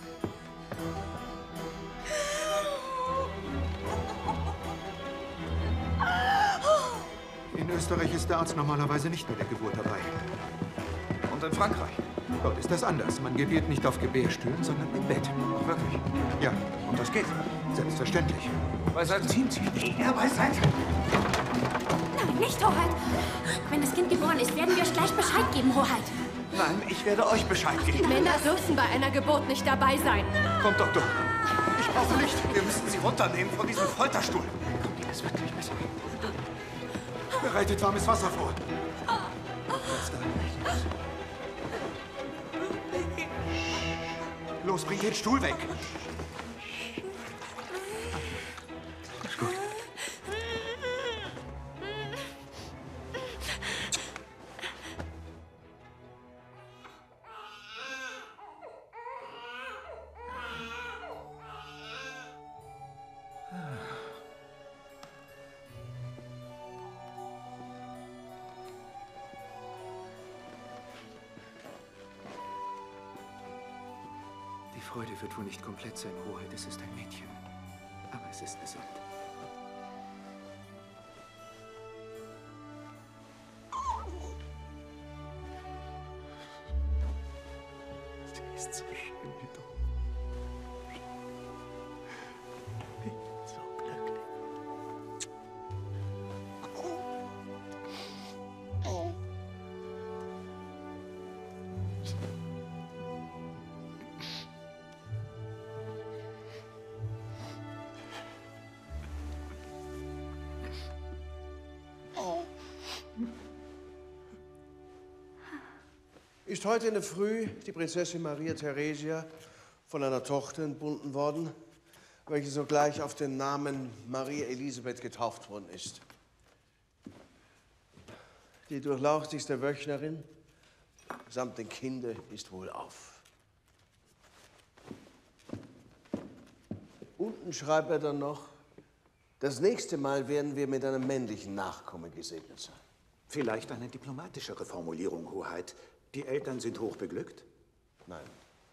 In Österreich ist der Arzt normalerweise nicht bei der Geburt dabei. Und in Frankreich? Dort ist das anders. Man gebiert nicht auf Gebärstühlen, sondern im Bett. Ach, wirklich? Ja. Und das geht? Selbstverständlich. Beiseite. Ziehen Sie nicht eher beiseite. Nein, nicht, Hoheit. Wenn das Kind geboren ist, werden wir euch gleich Bescheid geben, Hoheit. Nein, ich werde euch Bescheid geben. Männer dürfen bei einer Geburt nicht dabei sein. Kommt, Doktor. Ich brauche Licht. Wir müssen Sie runternehmen von diesem Folterstuhl. Kommt, Ihnen ist wirklich besser. Bereitet warmes Wasser vor. Los, bring den Stuhl weg. Ist gut. Die Freude wird wohl nicht komplett sein, Hoheit. Es ist ein Mädchen. Aber es ist gesund. Sie ist so schön wie du. Ich bin so glücklich. Ist heute in der Früh die Prinzessin Maria Theresia von einer Tochter entbunden worden, welche sogleich auf den Namen Maria Elisabeth getauft worden ist. Die durchlauchtigste Wöchnerin samt den Kindern ist wohlauf. Unten schreibt er dann noch, das nächste Mal werden wir mit einem männlichen Nachkommen gesegnet sein. Vielleicht eine diplomatischere Formulierung, Hoheit. Die Eltern sind hochbeglückt? Nein.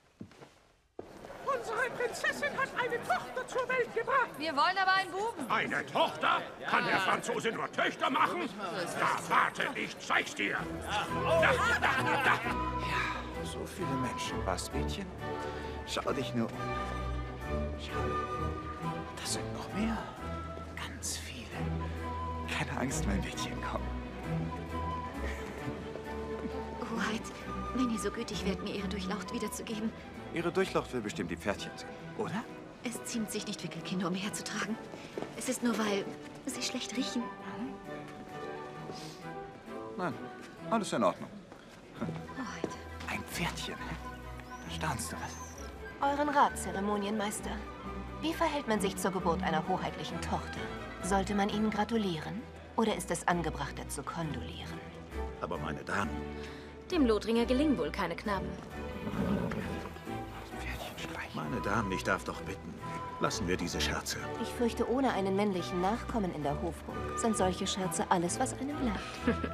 Unsere Prinzessin hat eine Tochter zur Welt gebracht. Wir wollen aber einen Buben. Eine Tochter? Kann der Franzose nur Töchter machen? Da warte, ich zeig's dir. Da, da, da. Ja, so viele Menschen. Was, Mädchen? Schau dich nur um. Schau. Das sind noch mehr. Ganz viele. Keine Angst, mein Mädchen, komm. Hoheit, wenn ihr so gütig wärt, mir Ihre Durchlaucht wiederzugeben. Ihre Durchlaucht will bestimmt die Pferdchen sehen, oder? Es ziemt sich nicht, Wickelkinder umherzutragen. Es ist nur, weil sie schlecht riechen. Nein, alles in Ordnung. Hoheit. Ein Pferdchen, hä? Da staunst du was. Euren Rat, Zeremonienmeister. Wie verhält man sich zur Geburt einer hoheitlichen Tochter? Sollte man ihnen gratulieren? Oder ist es angebrachter zu kondolieren? Aber meine Damen, Dem Lothringer gelingen wohl keine Knaben. Meine Damen, ich darf doch bitten. Lassen wir diese Scherze. Ich fürchte, ohne einen männlichen Nachkommen in der Hofburg sind solche Scherze alles, was einem bleibt.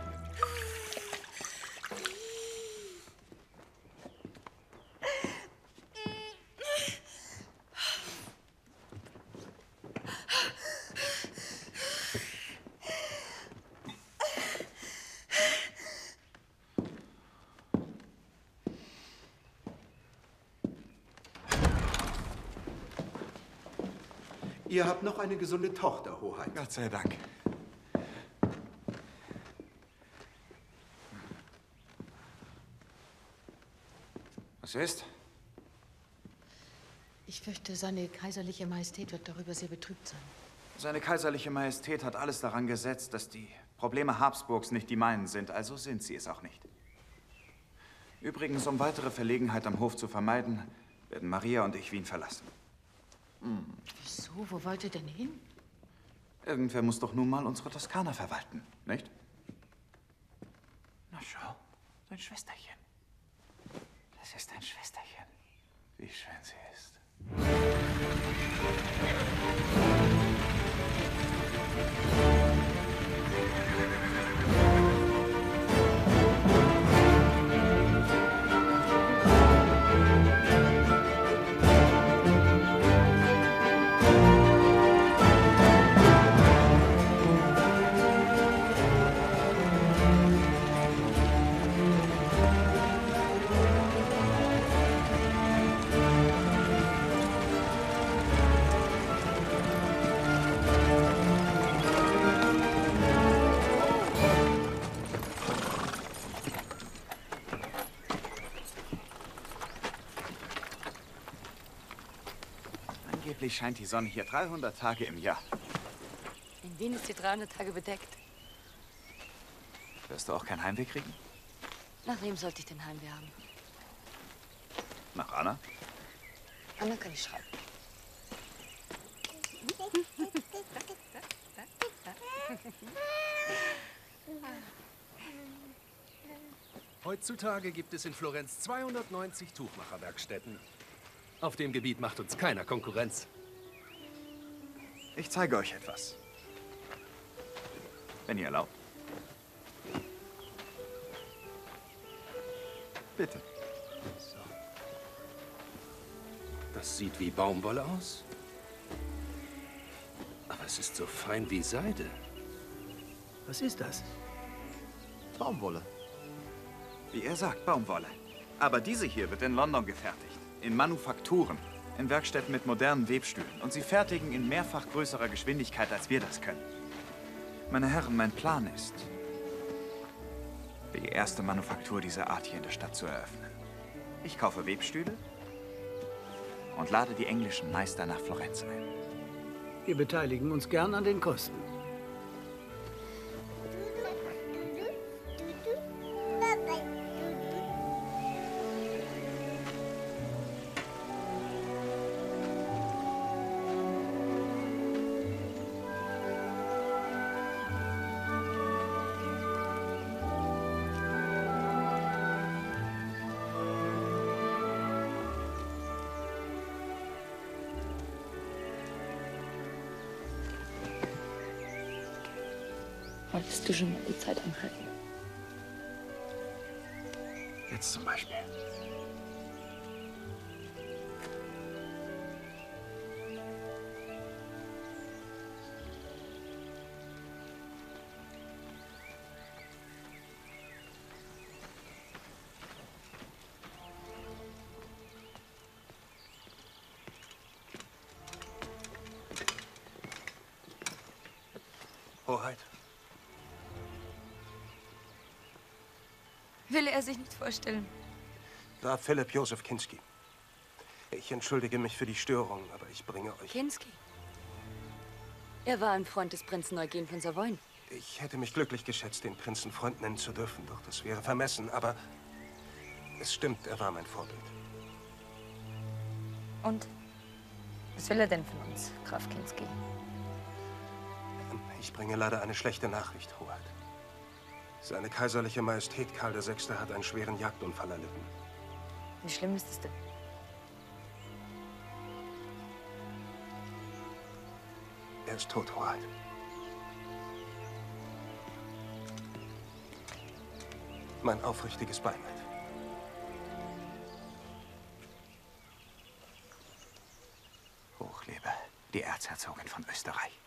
Ihr habt noch eine gesunde Tochter, Hoheit. Gott sei Dank. Was ist? Ich fürchte, seine kaiserliche Majestät wird darüber sehr betrübt sein. Seine kaiserliche Majestät hat alles daran gesetzt, dass die Probleme Habsburgs nicht die meinen sind, also sind sie es auch nicht. Übrigens, um weitere Verlegenheit am Hof zu vermeiden, werden Maria und ich Wien verlassen. Hm. Wieso? Wo wollt ihr denn hin? Irgendwer muss doch nun mal unsere Toskana verwalten, nicht? Na schau, dein Schwesterchen. Das ist dein Schwesterchen. Wie schön sie ist. Angeblich scheint die Sonne hier dreihundert Tage im Jahr. In Wien ist die dreihundert Tage bedeckt. Wirst du auch kein Heimweh kriegen? Nach wem sollte ich denn Heimweh haben? Nach Anna? Anna kann ich schreiben. Heutzutage gibt es in Florenz zweihundertneunzig Tuchmacherwerkstätten. Auf dem Gebiet macht uns keiner Konkurrenz. Ich zeige euch etwas. Wenn ihr erlaubt. Bitte. So. Das sieht wie Baumwolle aus. Aber es ist so fein wie Seide. Was ist das? Baumwolle. Wie er sagt, Baumwolle. Aber diese hier wird in London gefertigt. In Manufakturen. In Werkstätten mit modernen Webstühlen. Und sie fertigen in mehrfach größerer Geschwindigkeit, als wir das können. Meine Herren, mein Plan ist, die erste Manufaktur dieser Art hier in der Stadt zu eröffnen. Ich kaufe Webstühle und lade die englischen Meister nach Florenz ein. Wir beteiligen uns gern an den Kosten. Wolltest du schon mal die Zeit anhalten? Jetzt zum Beispiel. Hoheit. Will er sich nicht vorstellen? Graf Philipp Josef Kinski. Ich entschuldige mich für die Störung, aber ich bringe euch... Kinski? Er war ein Freund des Prinzen Eugen von Savoyen. Ich hätte mich glücklich geschätzt, den Prinzen Freund nennen zu dürfen, doch das wäre vermessen. Aber es stimmt, er war mein Vorbild. Und? Was will er denn von uns, Graf Kinski? Ich bringe leider eine schlechte Nachricht, Hoheit. Seine kaiserliche Majestät Karl der Sechste hat einen schweren Jagdunfall erlitten. Wie schlimm ist es denn? Er ist tot, Hoheit. Mein aufrichtiges Beileid. Hoch lebe die Erzherzogin von Österreich.